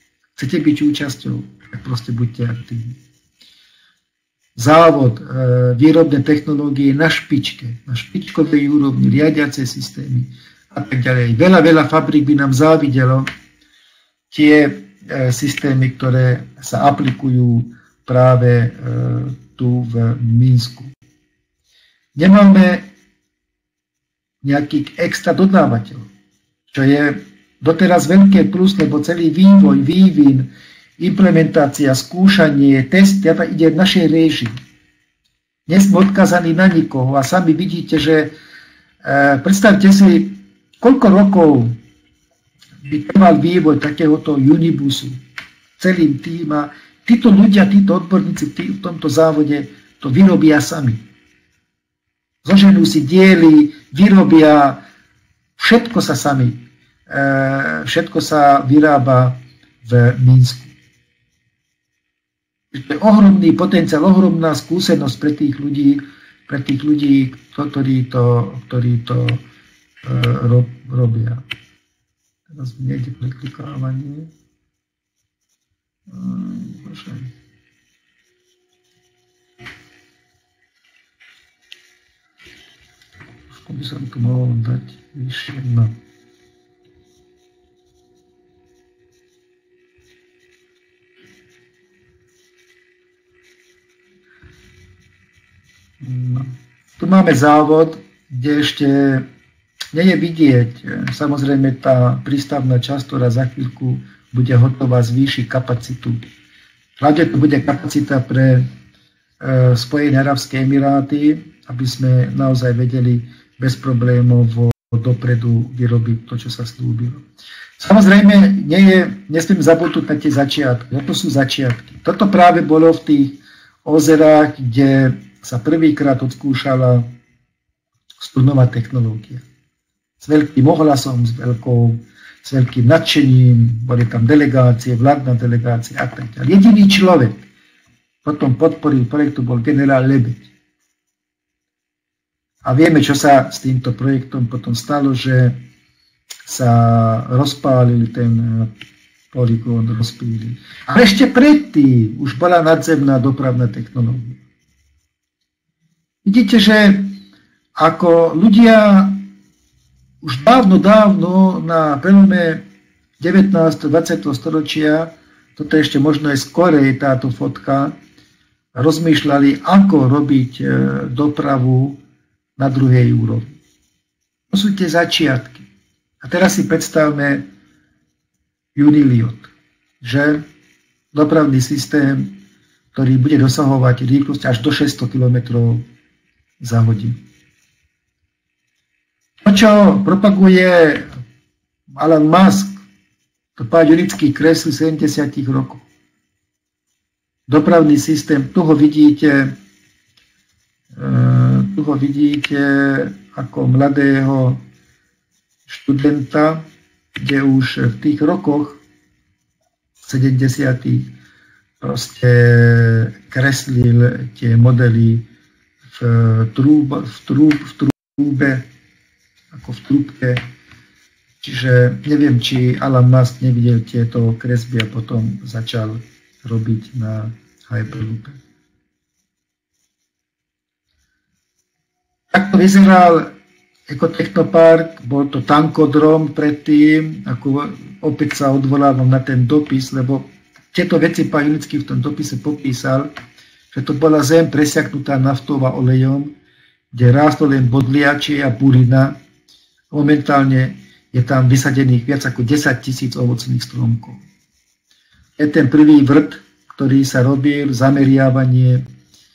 chcete byť súčasťou, tak proste buďte aktívni. Závod, výrobné technológie na špičke, na špičkovej úrovni, riadiace systémy a tak ďalej. Veľa fabrík by nám závidelo tie systémy, ktoré sa aplikujú práve tu v Minsku. Nemáme nejaký extra dodávateľ, čo je doteraz veľké plus, lebo celý vývoj, vývin, implementácia, skúšanie, test ide v našej réžii. Nie sme odkazaní na nikoho a sami vidíte, že predstavte si, koľko rokov by trval vývoj takéhoto Unibusu celým tým a títo ľudia, títo odborníci v tomto závode to vyrobia sami. Zoženú si diely, vyrobia, všetko sa sami, všetko sa vyrába v Minsku. To je ohromný potenciál, ohromná skúsenosť pre tých ľudí, ktorí to robia. Teraz mi nejde preklikávanie. Bože. Trošku by som tu mohol dať vyššie. No. Tu máme závod, kde ešte nie je vidieť, samozrejme tá prístavná časť, ktorá za chvíľku bude hotová, zvýši kapacitu. Hlavne to bude kapacita pre Spojené arabské emiráty, aby sme naozaj vedeli bez problémov dopredu vyrobiť to, čo sa slúbilo. Samozrejme, nesmiem zabudnúť na tie začiatky. To sú začiatky. Toto práve bolo v tých ozerách, kde sa prvýkrát odskúšala studnová technológia. S veľkým ohlasom, s veľkým nadšením, boli tam delegácie, vládna delegácia a tak ďalej. Jediný človek potom podporil projektu bol generál Lebeď. A vieme, čo sa s týmto projektom potom stalo, že sa rozpálil ten poligón, rozpílil. A ešte predtým už bola nadzemná dopravná technológia. Vidíte, že ako ľudia už dávno na prelome 19. 20. storočia, toto ešte možno aj skorej táto fotka, rozmýšľali, ako robiť dopravu na druhej úrovni. To sú tie začiatky. A teraz si predstavme Uniliot, že dopravný systém, ktorý bude dosahovať rýchlosť až do 600 km za hodinu. To, čo propaguje Elon Musk, to pár ľudských kresl 70 rokov. Dopravný systém, tu ho vidíte ako mladého študenta, kde už v tých rokoch 70. proste kreslil tie modely v trúbe, ako v trúbke. Čiže neviem, či Elon Musk nevidel tieto kresby a potom začal robiť na Hyperloope. Takto vyzeral ekotechnopark, bol to tankodrom predtým, ako opäť sa odvolávam na ten dopis, lebo tieto veci pán Junický v tom dopise popísal, že to bola zem presiaknutá naftou a olejom, kde rástlo len bodliačie a burina. Momentálne je tam vysadených viac ako 10 000 ovocných stromkov. Je ten prvý vrt, ktorý sa robil, zameriavanie,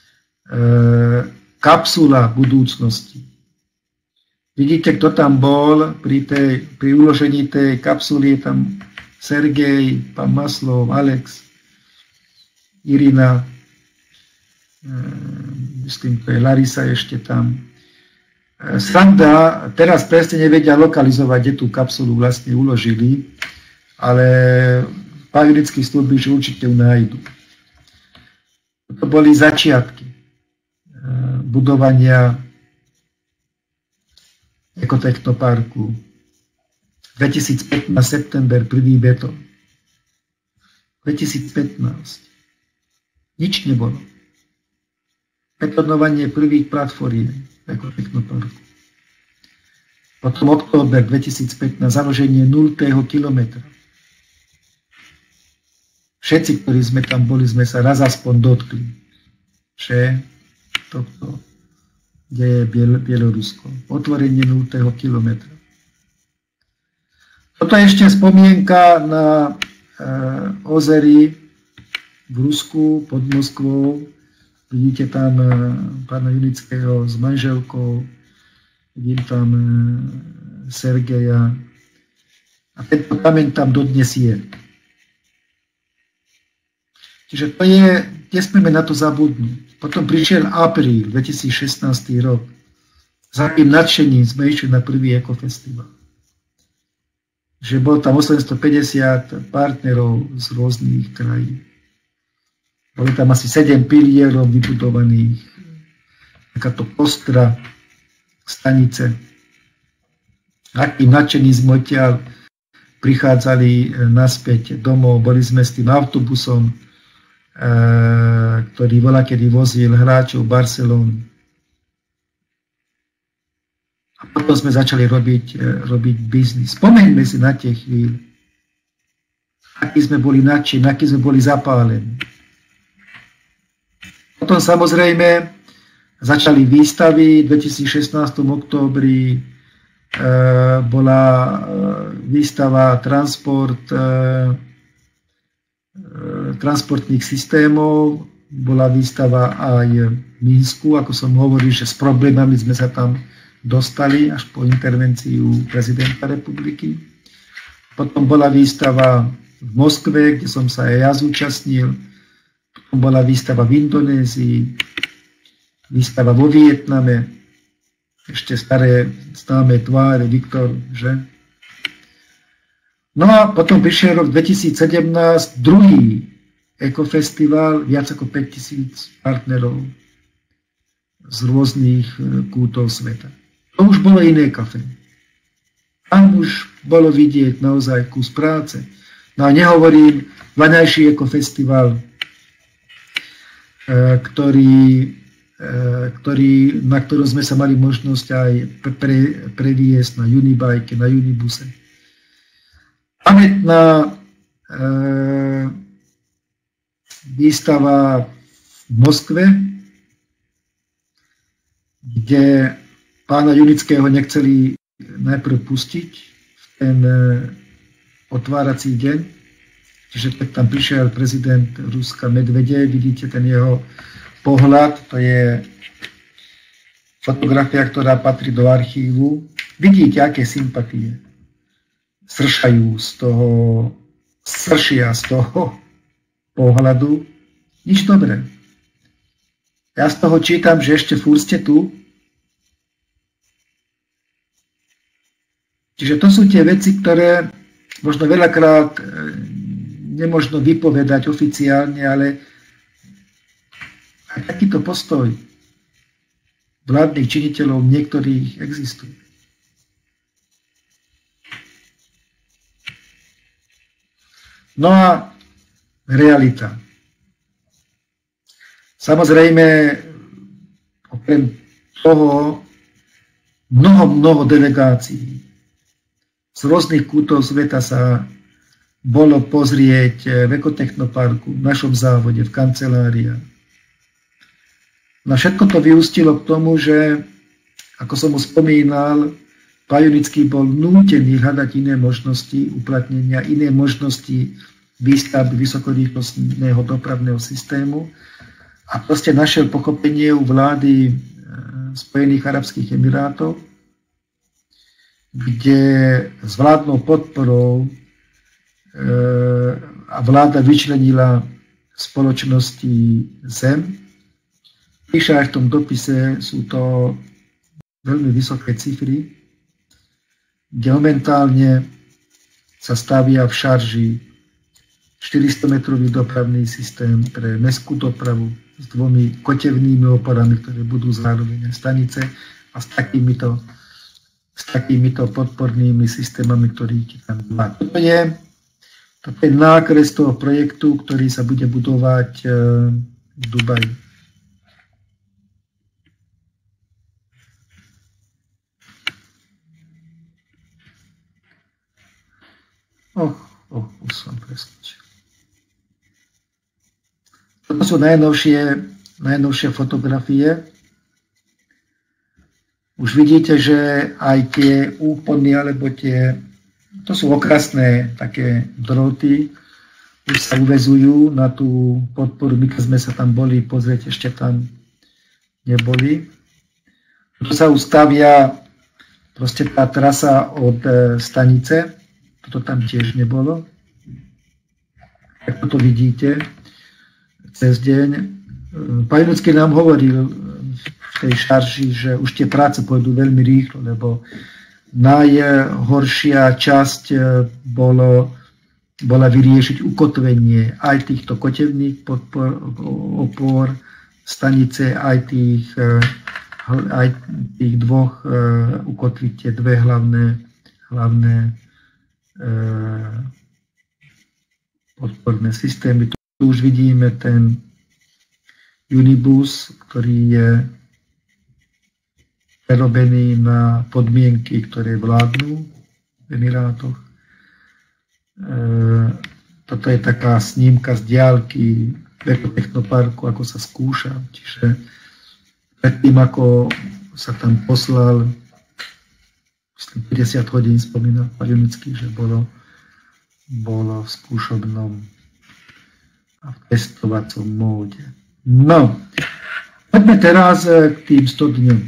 kapsula budúcnosti. Vidíte, kto tam bol pri uložení tej kapsuly, je tam Sergej, pán Maslov, Alex, Irina, myslím, to je Larisa ešte tam. Sranda, teraz presne nevedia lokalizovať, kde tú kapsulu vlastne uložili, ale pán Jurický slúbil, že určite ju nájdu. To boli začiatky budovania ekotechnoparku. 2015 september, prvý betón. 2015. Nič nebolo. Betonovanie prvých platform ako technoparku. Potom október 2015, založenie 0. kilometra. Všetci, ktorí sme tam boli, sme sa raz aspoň dotkli, že tohto, kde je Bielorusko. Otvorenie 0. kilometra. Toto je ešte spomienka na ozery v Rusku pod Moskvou. Vidíte tam pána Junického s manželkou, vidím tam Sergeja. A tento kameň tam dodnes je. Čiže to je, nesmieme na to zabudnúť. Potom prišiel apríl 2016 rok. Za tým nadšením sme išli na prvý ekofestival. Že bol tam 850 partnerov z rôznych krajín. Boli tam asi 7 pilierov vybudovaných, takáto kostra, stanice. Akým nadšení sme odtiaľ prichádzali naspäť domov, boli sme s tým autobusom, ktorý voľakedy vozil hráčov Barcelony. A potom sme začali robiť biznis. Spomeňme si na tie chvíle, akí sme boli nadšení, akí sme boli zapálení. Potom samozrejme začali výstavy. V 2016 októbri bola výstava transportných systémov, bola výstava aj v Minsku, ako som hovoril, že s problémami sme sa tam dostali až po intervenciu prezidenta republiky. Potom bola výstava v Moskve, kde som sa aj ja zúčastnil. Potom bola výstava v Indonézii, výstava vo Vietname, ešte staré známe tváre, Viktor, že? No a potom prišiel rok 2017, druhý ekofestival, viac ako 5000 partnerov z rôznych kútov sveta. To už bolo iné kafe. Tam už bolo vidieť naozaj kus práce. No a nehovorím, vaňajší ekofestival, na ktorú sme sa mali možnosť aj previesť na Unibike, na Unibuse. Pamätná výstava v Moskve, kde pána Junického nechceli najprv pustiť v ten otvárací deň. Čiže tak tam prišiel prezident Ruska Medvedev, vidíte ten jeho pohľad, to je fotografia, ktorá patrí do archívu. Vidíte, aké sympatie sršia z toho pohľadu. Nič dobré. Ja z toho čítam, že ešte furt ste tu. Čiže to sú tie veci, ktoré možno veľakrát nemožno vypovedať oficiálne, ale aj takýto postoj vládnych činiteľov niektorých existuje. No a realita. Samozrejme, okrem toho mnoho delegácií z rôznych kútov sveta sa bolo pozrieť v Ekotechnoparku, v našom závode, v kanceláriách. No všetko to vyústilo k tomu, že, ako som už spomínal, pán Junický bol nútený hľadať iné možnosti uplatnenia, iné možnosti výstavby vysokorýchlostného dopravného systému a proste našiel pochopenie u vlády Spojených arabských emirátov, kde s vládnou podporou a vláda vyčlenila spoločnosti ZEM. Píše aj v tom dopise, sú to veľmi vysoké cifry, kde momentálne sa stavia v šarži 400-metrový dopravný systém pre mestskú dopravu s 2 kotevnými oporami, ktoré budú zároveň stanice a s takýmito podpornými systémami, ktorých tam má. To Toto je nákres toho projektu, ktorý sa bude budovať v Dubaji. Už som preskočil. Toto sú najnovšie fotografie. Už vidíte, že aj tie úpony, alebo to sú okrasné také droty, už sa uväzujú na tú podporu. My keď sme sa tam boli pozrieť, ešte tam neboli. Tu sa ustavia proste tá trasa od stanice. Toto tam tiež nebolo. Ako to vidíte cez deň. Pán Junický nám hovoril v tej šarži, že už tie práce pôjdu veľmi rýchlo, lebo najhoršia časť bola vyriešiť ukotvenie aj týchto kotevných opor stanice, aj tých dvoch ukotviť tie dve hlavné podporné systémy. Tu už vidíme ten Unibus, ktorý je prerobený na podmienky, ktoré vládnu v Emirátoch. Toto je taká snímka z diaľky Ekotechnoparku, ako sa skúša. Čiže predtým, ako sa tam poslal 50 hodín, spomínal pán Junický, že bolo v skúšobnom a v testovacom móde. No, poďme teraz k tým 100 dňom.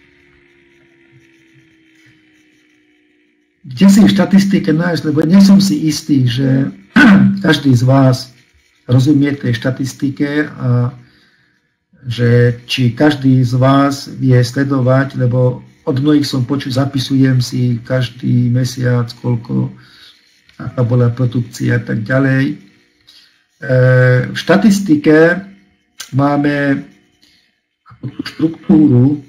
Kde si v štatistike nájsť, lebo nie som si istý, že každý z vás rozumie tej štatistike a že či každý z vás vie sledovať, lebo od mnohých som počul, zapisujem si každý mesiac, aká bola produkcia a tak ďalej. V štatistike máme štruktúru.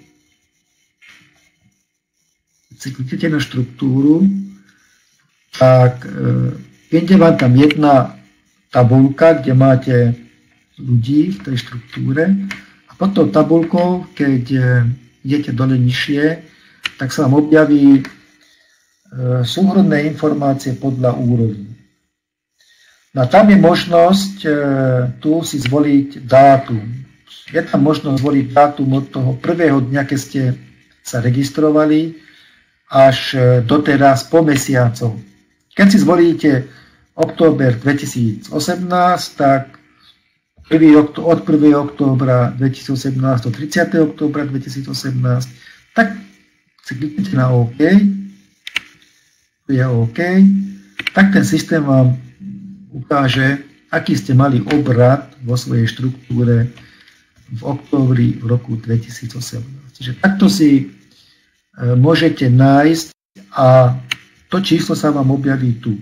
Keď si kliknete na štruktúru, tak je vám tam jedna tabuľka, kde máte ľudí v tej štruktúre a pod tou tabuľkou, keď idete dole nižšie, tak sa vám objaví súhrnné informácie podľa úrovní. No a tam je možnosť tu si zvoliť dátum. Je tam možnosť zvoliť dátum od toho prvého dňa, keď ste sa registrovali, až doteraz po mesiacov. Keď si zvolíte október 2018, tak od 1. októbra 2018 do 30. októbra 2018, tak si kliknete na OK, to je OK, tak ten systém vám ukáže, aký ste mali obrad vo svojej štruktúre v októbri v roku 2018. Čiže takto si môžete nájsť a to číslo sa vám objaví tu.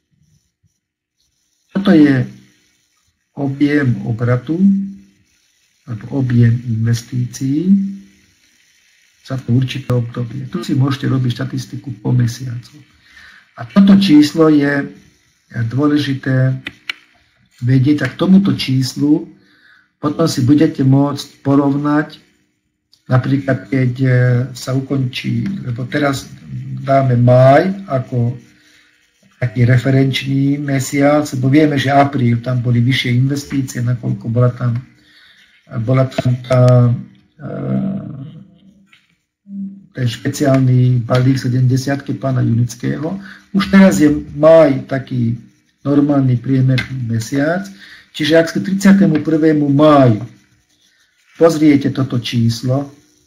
Toto je objem obratu alebo objem investícií za to určité obdobie. Tu si môžete robiť štatistiku po mesiacu. A toto číslo je dôležité vedieť a k tomuto číslu potom si budete môcť porovnať, napríklad keď sa ukončí, lebo teraz dáme máj ako taký referenčný mesiac, lebo vieme, že apríl, tam boli vyššie investície, nakoľko bola tam ten špeciálny balík 70 pána Junického. Už teraz je máj taký normálny priemerný mesiac, čiže ak ste 31. máju pozriete toto číslo,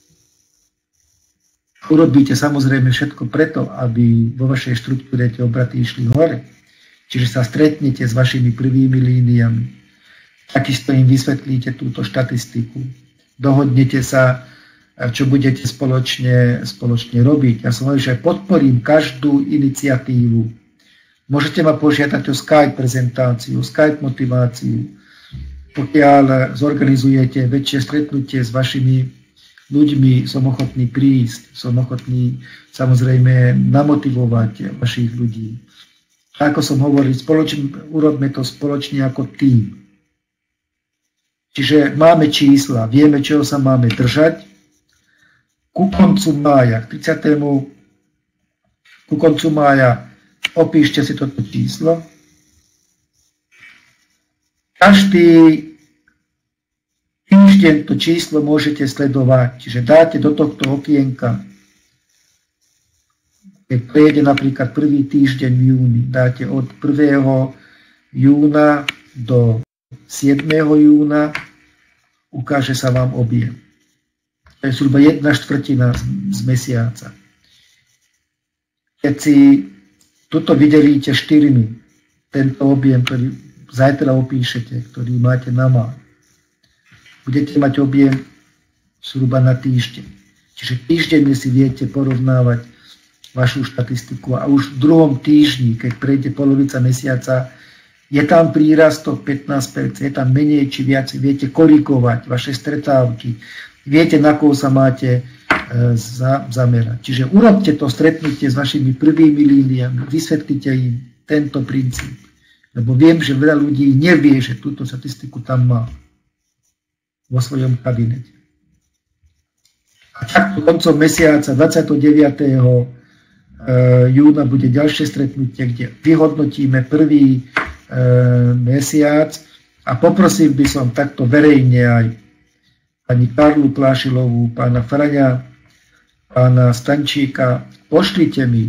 urobíte samozrejme všetko preto, aby vo vašej štruktúre tie obraty išli hore. Čiže sa stretnete s vašimi prvými líniami. Takisto im vysvetlíte túto štatistiku. Dohodnete sa, čo budete spoločne robiť. Ja som hovoril, že podporím každú iniciatívu. Môžete ma požiadať o Skype prezentáciu, Skype motiváciu. Pokiaľ zorganizujete väčšie stretnutie s vašimi ľuďmi, som ochotný prísť, som ochotný samozrejme namotivovať vašich ľudí. Ako som hovoril, urobme to spoločne ako tým. Čiže máme čísla, vieme, čoho sa máme držať. Ku koncu mája, ku koncu mája opíšte si toto číslo. Každý týždeň to číslo môžete sledovať, čiže dáte do tohto okienka, keď prejde napríklad prvý týždeň v júni, dáte od 1. júna do 7. júna, ukáže sa vám objem. To je zhruba 1/4 z mesiaca. Keď si tuto vydelíte 4, tento objem, ktorý zajtra opíšete, ktorý máte na mál, budete mať objem zhruba na týždeň. Čiže týždenne si viete porovnávať vašu štatistiku a už v druhom týždni, keď prejde polovica mesiaca, je tam prírastok 15%, je tam menej či viac, viete korigovať vaše stretávky, viete, na koho sa máte zamerať. Čiže urobte to stretnutie s vašimi prvými líniami, vysvetlite im tento princíp, lebo viem, že veľa ľudí nevie, že túto statistiku tam má vo svojom kabinete. A takto koncom mesiaca 29. júna bude ďalšie stretnutie, kde vyhodnotíme prvý mesiac a poprosil by som takto verejne aj pani Karlu Plášilovú, pána Fraňa, pána Stančíka, pošlite mi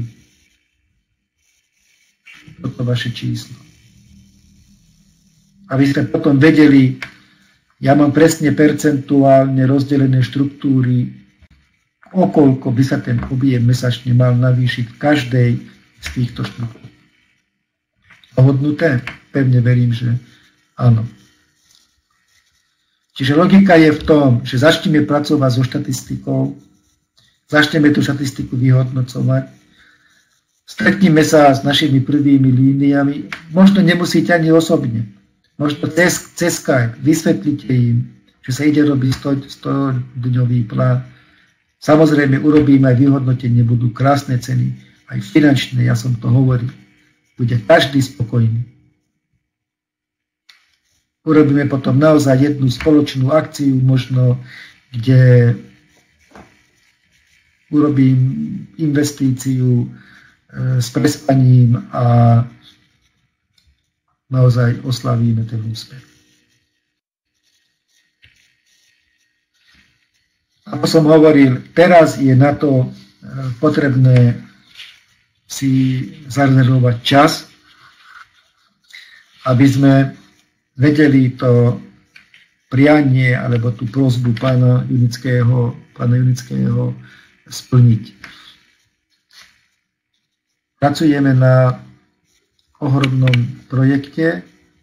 toto vaše číslo. Aby sme potom vedeli, ja mám presne percentuálne rozdelené štruktúry, okoľko by sa ten objem mesačne mal navýšiť v každej z týchto štruktúr. Dohodnuté? Pevne verím, že áno. Čiže logika je v tom, že začneme pracovať so štatistikou, začneme tú štatistiku vyhodnocovať, stretnime sa s našimi prvými líniami, možno nemusíte ani osobne, možno cez Skype, vysvetlite im, že sa ide robiť 100-dňový plán. Samozrejme, urobíme aj vyhodnotenie, budú krásne ceny, aj finančné, ja som to hovoril. Bude každý spokojný. Urobíme potom naozaj jednu spoločnú akciu, možno, kde urobím investíciu s prespaním a naozaj oslavíme ten úspech. Ako som hovoril, teraz je na to potrebné si zarezervovať čas, aby sme vedeli to prianie alebo tú prosbu pána Junického splniť. Pracujeme na ohromnom projekte,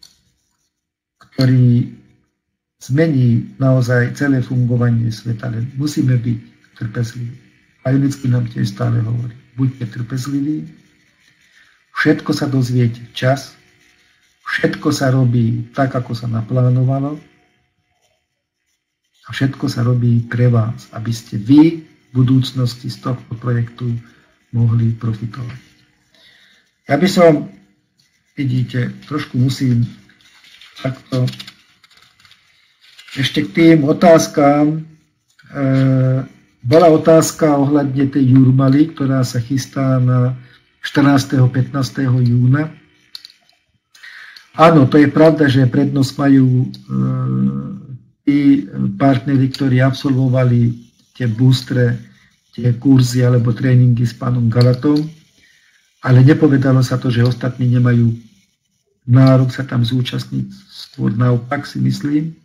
ktorý zmení naozaj celé fungovanie sveta, ale musíme byť trpezliví. A Junický nám tiež stále hovorí, buďte trpezliví, všetko sa dozviete včas, všetko sa robí tak, ako sa naplánovalo a všetko sa robí pre vás, aby ste vy v budúcnosti z tohto projektu mohli profitovať. Ja by som, vidíte, trošku musím takto ešte k tým otázkám. Bola otázka ohľadne tej Jurmaly, ktorá sa chystá na 14. 15. júna. Áno, to je pravda, že prednosť majú tí partneri, ktorí absolvovali tie boostre, tie kurzy alebo tréningy s pánom Galatom, ale nepovedalo sa to, že ostatní nemajú nárok sa tam zúčastniť, skôr naopak si myslím.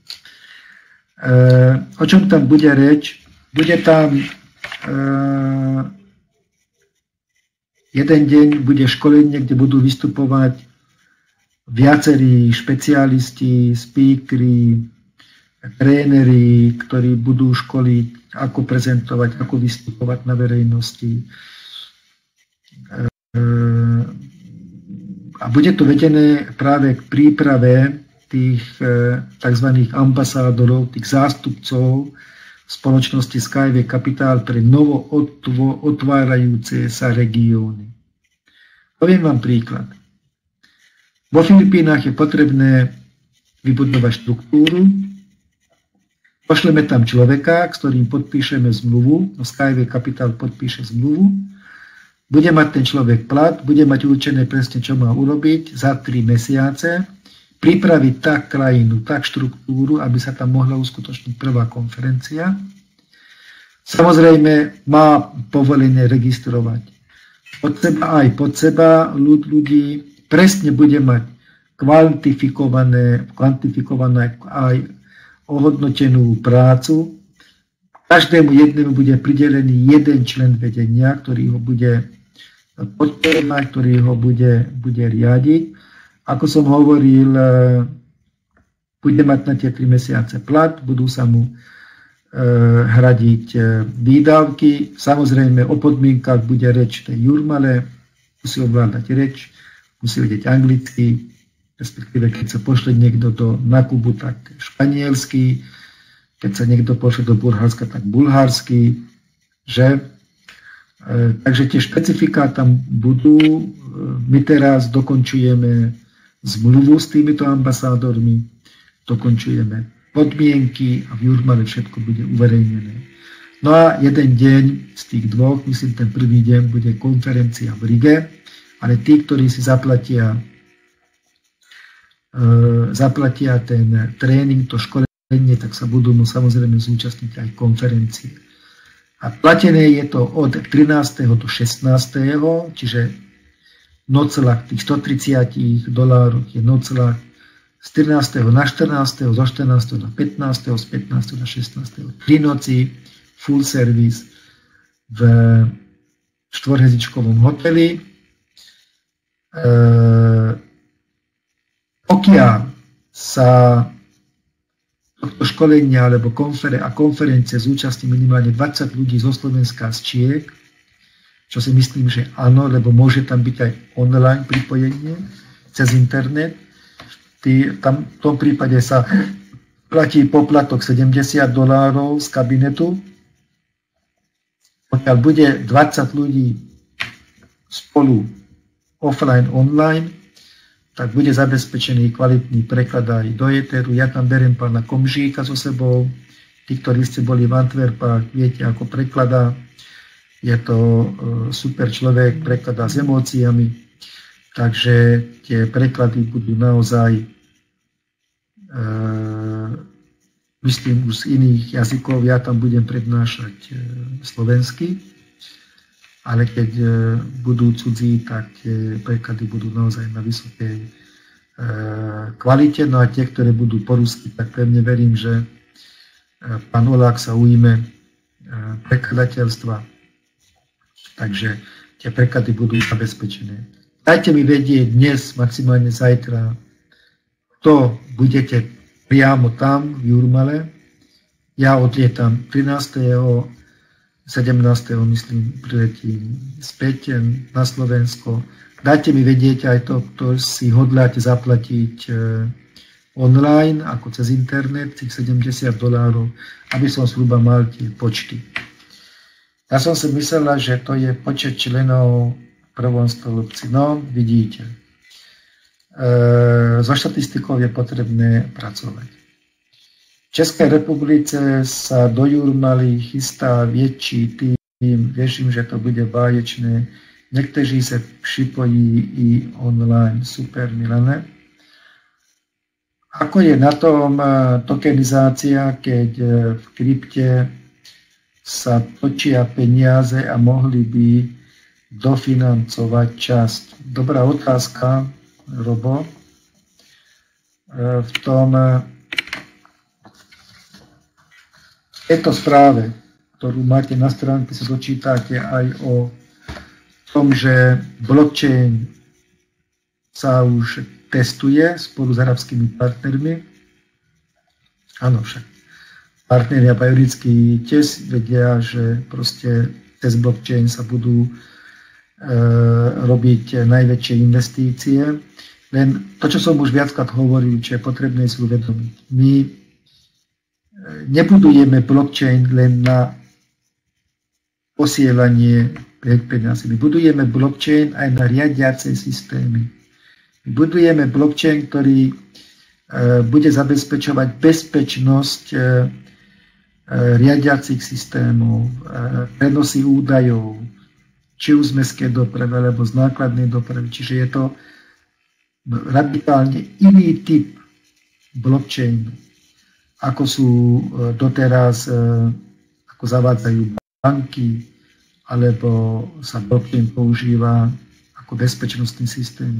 O čom tam bude reč? Bude tam jeden deň, bude školenie, kde budú vystupovať viacerí špecialisti, speakery, tréneri, ktorí budú školiť, ako prezentovať, ako vystupovať na verejnosti. A bude to vedené práve k príprave tých tzv. Ambasádorov, tých zástupcov spoločnosti Skyway Capital pre novo otvárajúce sa regióny. Poviem vám príklad. Vo Filipínach je potrebné vybudovať štruktúru. Pošleme tam človeka, s ktorým podpíšeme zmluvu, Skyway Capital podpíše zmluvu, bude mať ten človek plat, bude mať určené presne, čo má urobiť za 3 mesiace, pripraviť tak krajinu, tak štruktúru, aby sa tam mohla uskutočniť prvá konferencia. Samozrejme má povolenie registrovať od seba aj pod seba ľudí, presne bude mať kvantifikované aj ohodnotenú prácu. Každému jednému bude pridelený jeden člen vedenia, ktorý ho bude podporovať, ktorý ho bude riadiť. Ako som hovoril, bude mať na tie 3 mesiace plat, budú sa mu hradiť výdavky. Samozrejme o podmienkach bude reč tej Jurmale, musí ovládať reč, musí vedieť anglicky, respektíve keď sa pošle niekto na Kubu, tak španielsky, keď sa niekto pošle do Bulharska, tak bulharsky, že? Takže tie špecifiká tam budú. My teraz dokončujeme zmluvu s týmito ambasádormi, dokončujeme podmienky a v Jurmale všetko bude uverejnené. No a jeden deň z tých dvoch, myslím ten prvý deň, bude konferencia v Rige, ale tí, ktorí si zaplatia ten tréning, to školenie, tak sa budú samozrejme zúčastniť aj konferencie. A platené je to od 13. do 16. Čiže nocľah tých $130 je nocľah z 13. na 14., zo 14. na 15., z 15. na 16. 3 noci, full service v 4-hviezdičkovom hoteli. Pokiaľ sa tohto školenia alebo konferencie zúčastní minimálne 20 ľudí zo Slovenska z Čiek, čo si myslím, že áno, lebo môže tam byť aj online pripojenie cez internet. V tom prípade sa platí poplatok $70 z kabinetu. Pokiaľ bude 20 ľudí spolu offline, online, tak bude zabezpečený kvalitný preklad aj do éteru. Ja tam beriem pána Komžíka so sebou. Tí, ktorí ste boli v Antwerpách, viete, ako prekladá. Je to super človek, prekladá s emóciami. Takže tie preklady budú naozaj, myslím, už z iných jazykov. Ja tam budem prednášať slovensky, ale keď budú cudzí, tak tie preklady budú naozaj na vysokej kvalite. No a tie, ktoré budú po rusky, tak pevne verím, že pán Olák sa ujme prekladateľstva. Takže tie preklady budú zabezpečené. Dajte mi vedieť dnes, maximálne zajtra, kto budete priamo tam v Jurmale. Ja odlietam 13. 17. myslím, priletím späť na Slovensko. Dajte mi vedieť aj to, kto si hodláte zaplatiť online, ako cez internet, tých $70, aby som zhruba mal tie počty. Ja som si myslela, že to je počet členov v prvom stĺpci. No, vidíte. So štatistikou je potrebné pracovať. V Českej republice sa do Jurmaly chystá väčší tým, věřím, že to bude báječné. Někteří se připojí i online. Super, Milane. Ako je na tom tokenizácia, keď v krypte sa točia peniaze a mohli by dofinancovať časť? Dobrá otázka, Robo. V tejto správe, ktorú máte na stránke, sa dočítate aj o tom, že blockchain sa už testuje spolu s arabskými partnermi. Áno, však partneri bionickí tiež vedia, že proste cez blockchain sa budú robiť najväčšie investície. Len to, čo som už viackrát hovoril, čo je potrebné si uvedomiť. My nebudujeme blockchain len na posielanie peniazy. My budujeme blockchain aj na riadiace systémy. Budujeme blockchain, ktorý bude zabezpečovať bezpečnosť riadiacich systémov, prenosy údajov, či už z mestskej dopravy, alebo z nákladnej dopravy. Čiže je to radikálne iný typ blockchainu, ako sú doteraz, ako zavádzajú banky, alebo sa blockchain používa ako bezpečnostný systém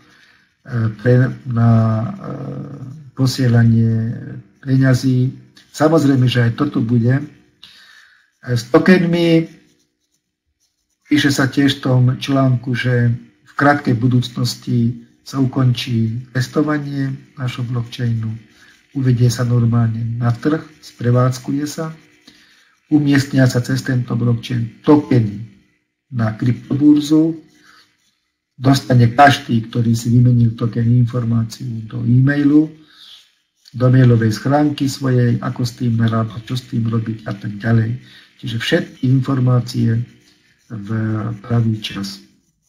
na posielanie peňazí. Samozrejme, že aj toto bude. S tokenmi píše sa tiež v tom článku, že v krátkej budúcnosti sa ukončí testovanie našho blockchainu, uvedie sa normálne na trh, sprevádzkuje sa, umiestnia sa cez tento blockchain tokeny na kryptoburzu, dostane každý, ktorý si vymenil token, informáciu do e-mailu, do mailovej schránky svojej, ako s tým narábať, čo s tým robiť a tak ďalej. Čiže všetky informácie v pravý čas.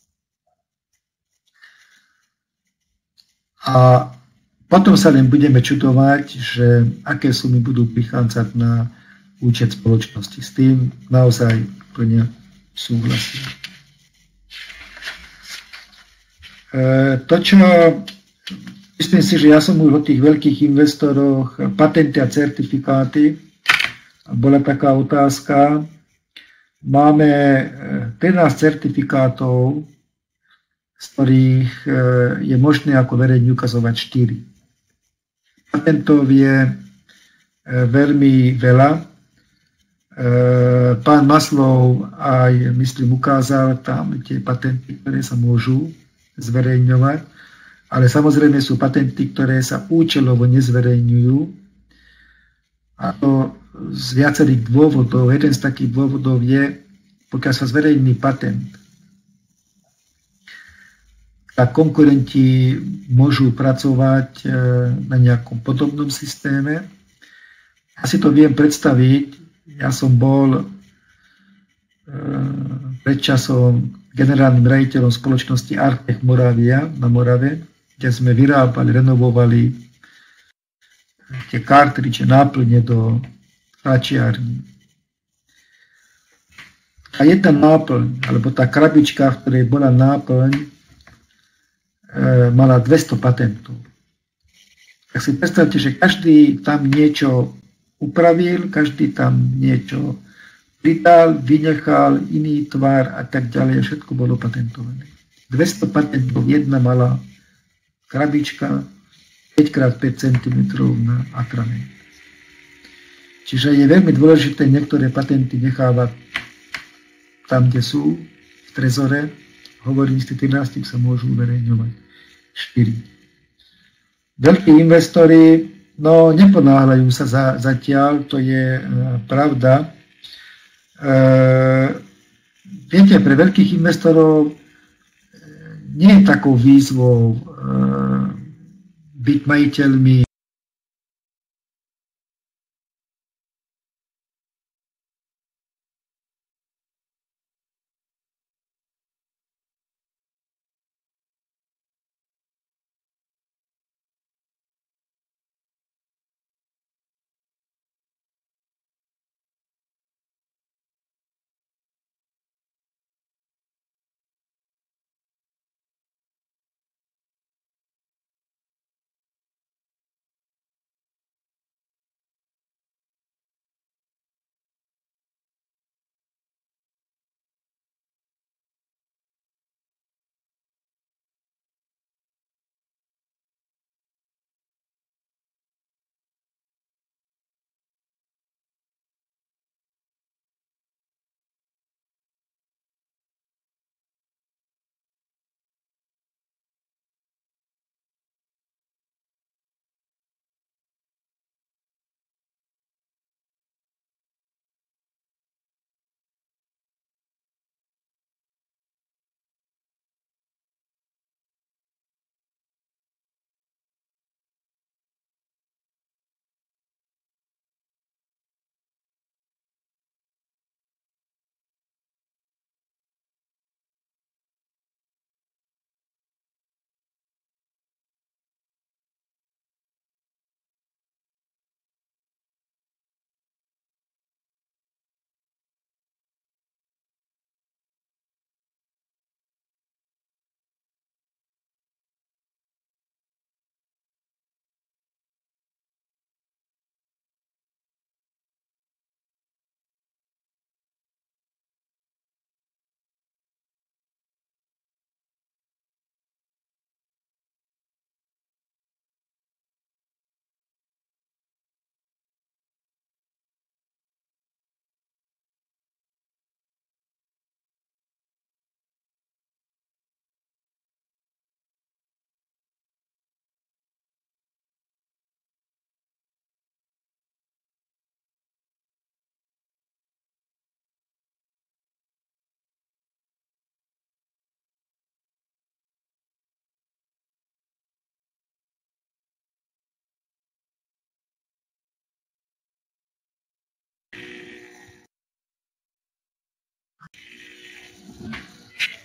A potom sa len budeme čudovať, že aké sumy budú prichádzať na účet spoločnosti. S tým naozaj plne súhlasím. To, čo myslím si, že ja som už o tých veľkých investoroch, patenty a certifikáty, bola taká otázka. Máme 13 certifikátov, z ktorých je možné ako verejne ukazovať 4. Patentov je veľmi veľa. Pán Maslov aj, myslím, ukázal tam tie patenty, ktoré sa môžu zverejňovať, ale samozrejme sú patenty, ktoré sa účelovo nezverejňujú. A to z viacerých dôvodov. Jeden z takých dôvodov je, pokiaľ sa zverejní patent, tak konkurenti môžu pracovať na nejakom podobnom systéme. Ja si to viem predstaviť. Ja som bol pred časom generálnym riaditeľom spoločnosti Artech Moravia na Morave, kde sme vyrábali, renovovali tie kartridže, náplne do tlačiarní. A jedna náplň, alebo tá krabička, v ktorej bola náplň, mala 200 patentov. Tak si predstavte, že každý tam niečo upravil, každý tam niečo pridal, vynechal, iný tvar a tak ďalej. Všetko bolo patentované. 200 patentov, jedna malá krabička, 5x5 cm na atrament. Čiže je veľmi dôležité niektoré patenty nechávať tam, kde sú, v trezore. Hovorím, z tých 13 sa môžu uverejňovať 4. Veľkí investori, no neponáhľajú sa zatiaľ, to je pravda. Viete, pre veľkých investorov nie je takou výzvou byť majiteľmi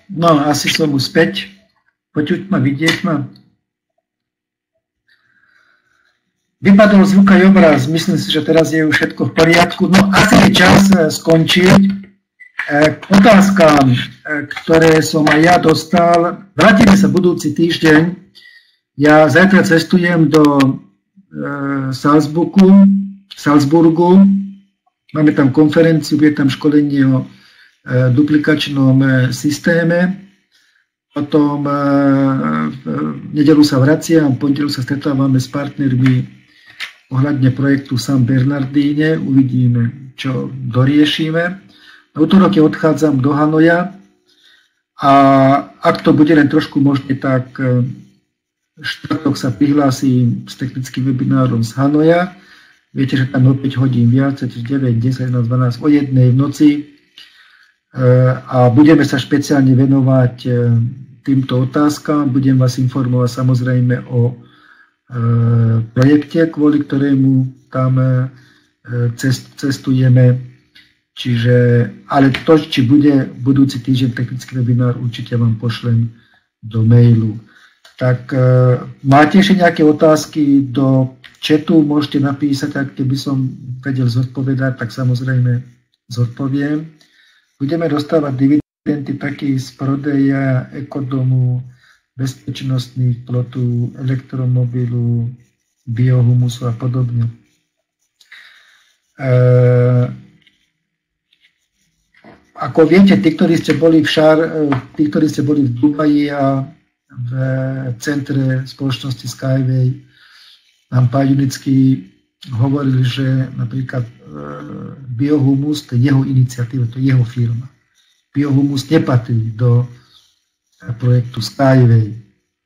No, asi som už späť. Počuť ma, vidieť ma. Vypadol zvuk aj obraz. Myslím si, že teraz je už všetko v poriadku. No, asi je čas skončiť. K otázkám, ktoré som aj ja dostal. Vrátime sa budúci týždeň. Ja zajtra cestujem do Salzburgu. Máme tam konferenciu, bude tam školenie o duplikačnom systéme. Potom v nedeľu sa vraciam, v pondelok sa stretávame s partnermi ohľadne projektu San Bernardíne. Uvidíme, čo doriešime. Na utorok odchádzam do Hanoja a ak to bude len trošku možné, tak štvrtok sa prihlásim s technickým webinárom z Hanoja. Viete, že tam opäť hodím viac, 9, 10, 12, o 1 v noci. A budeme sa špeciálne venovať týmto otázkam. Budem vás informovať samozrejme o projekte, kvôli ktorému tam cestujeme. Čiže, ale to, či bude budúci týždeň technický webinár, určite vám pošlem do mailu. Tak máte ešte nejaké otázky do chatu, môžete napísať, ak keby som vedel zodpovedať, tak samozrejme zodpoviem. Budeme dostávať dividendy taky z prodeja ekodomu, bezpečnostných plotů, elektromobilu, biohumusu a podobne. Ako viete, tí, ktorí ste boli v Dubaji a v centre spoločnosti Skyway, nám pán Junický hovoril, že napríklad biohumus, to je jeho iniciatíva, to je jeho firma. Biohumus nepatrí do projektu Skyway.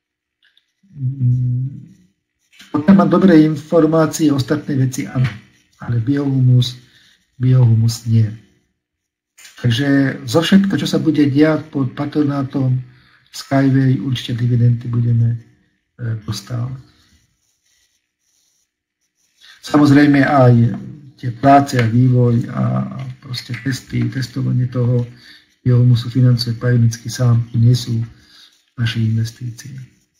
Pokiaľ mám dobré informácie, ostatné veci áno, ale biohumus nie. Takže zo všetko, čo sa bude diať pod patronátom Skyway, určite dividendy budeme dostávať. Samozrejme aj tie práce a vývoj a proste testovanie toho biohumusu financuje Pajonický sám, nie sú naše investície.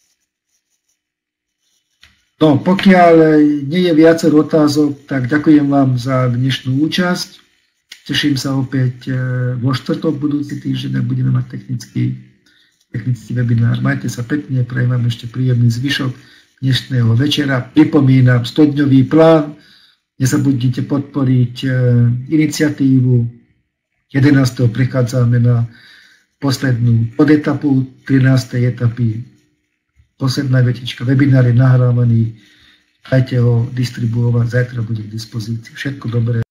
No, pokiaľ nie je viacero otázok, tak ďakujem vám za dnešnú účasť. Teším sa opäť vo štvrtok budúci týždeň, budeme mať technický webinár. Majte sa pekne, prajem vám ešte príjemný zvyšok dnešného večera. Pripomínam 100-dňový plán. Nezabudnite podporiť iniciatívu. 11. prechádzame na poslednú podetapu 13. etapy. Posledná vetička. Webinár je nahrávaný. Dajte ho distribuovať. Zajtra bude k dispozícii. Všetko dobré.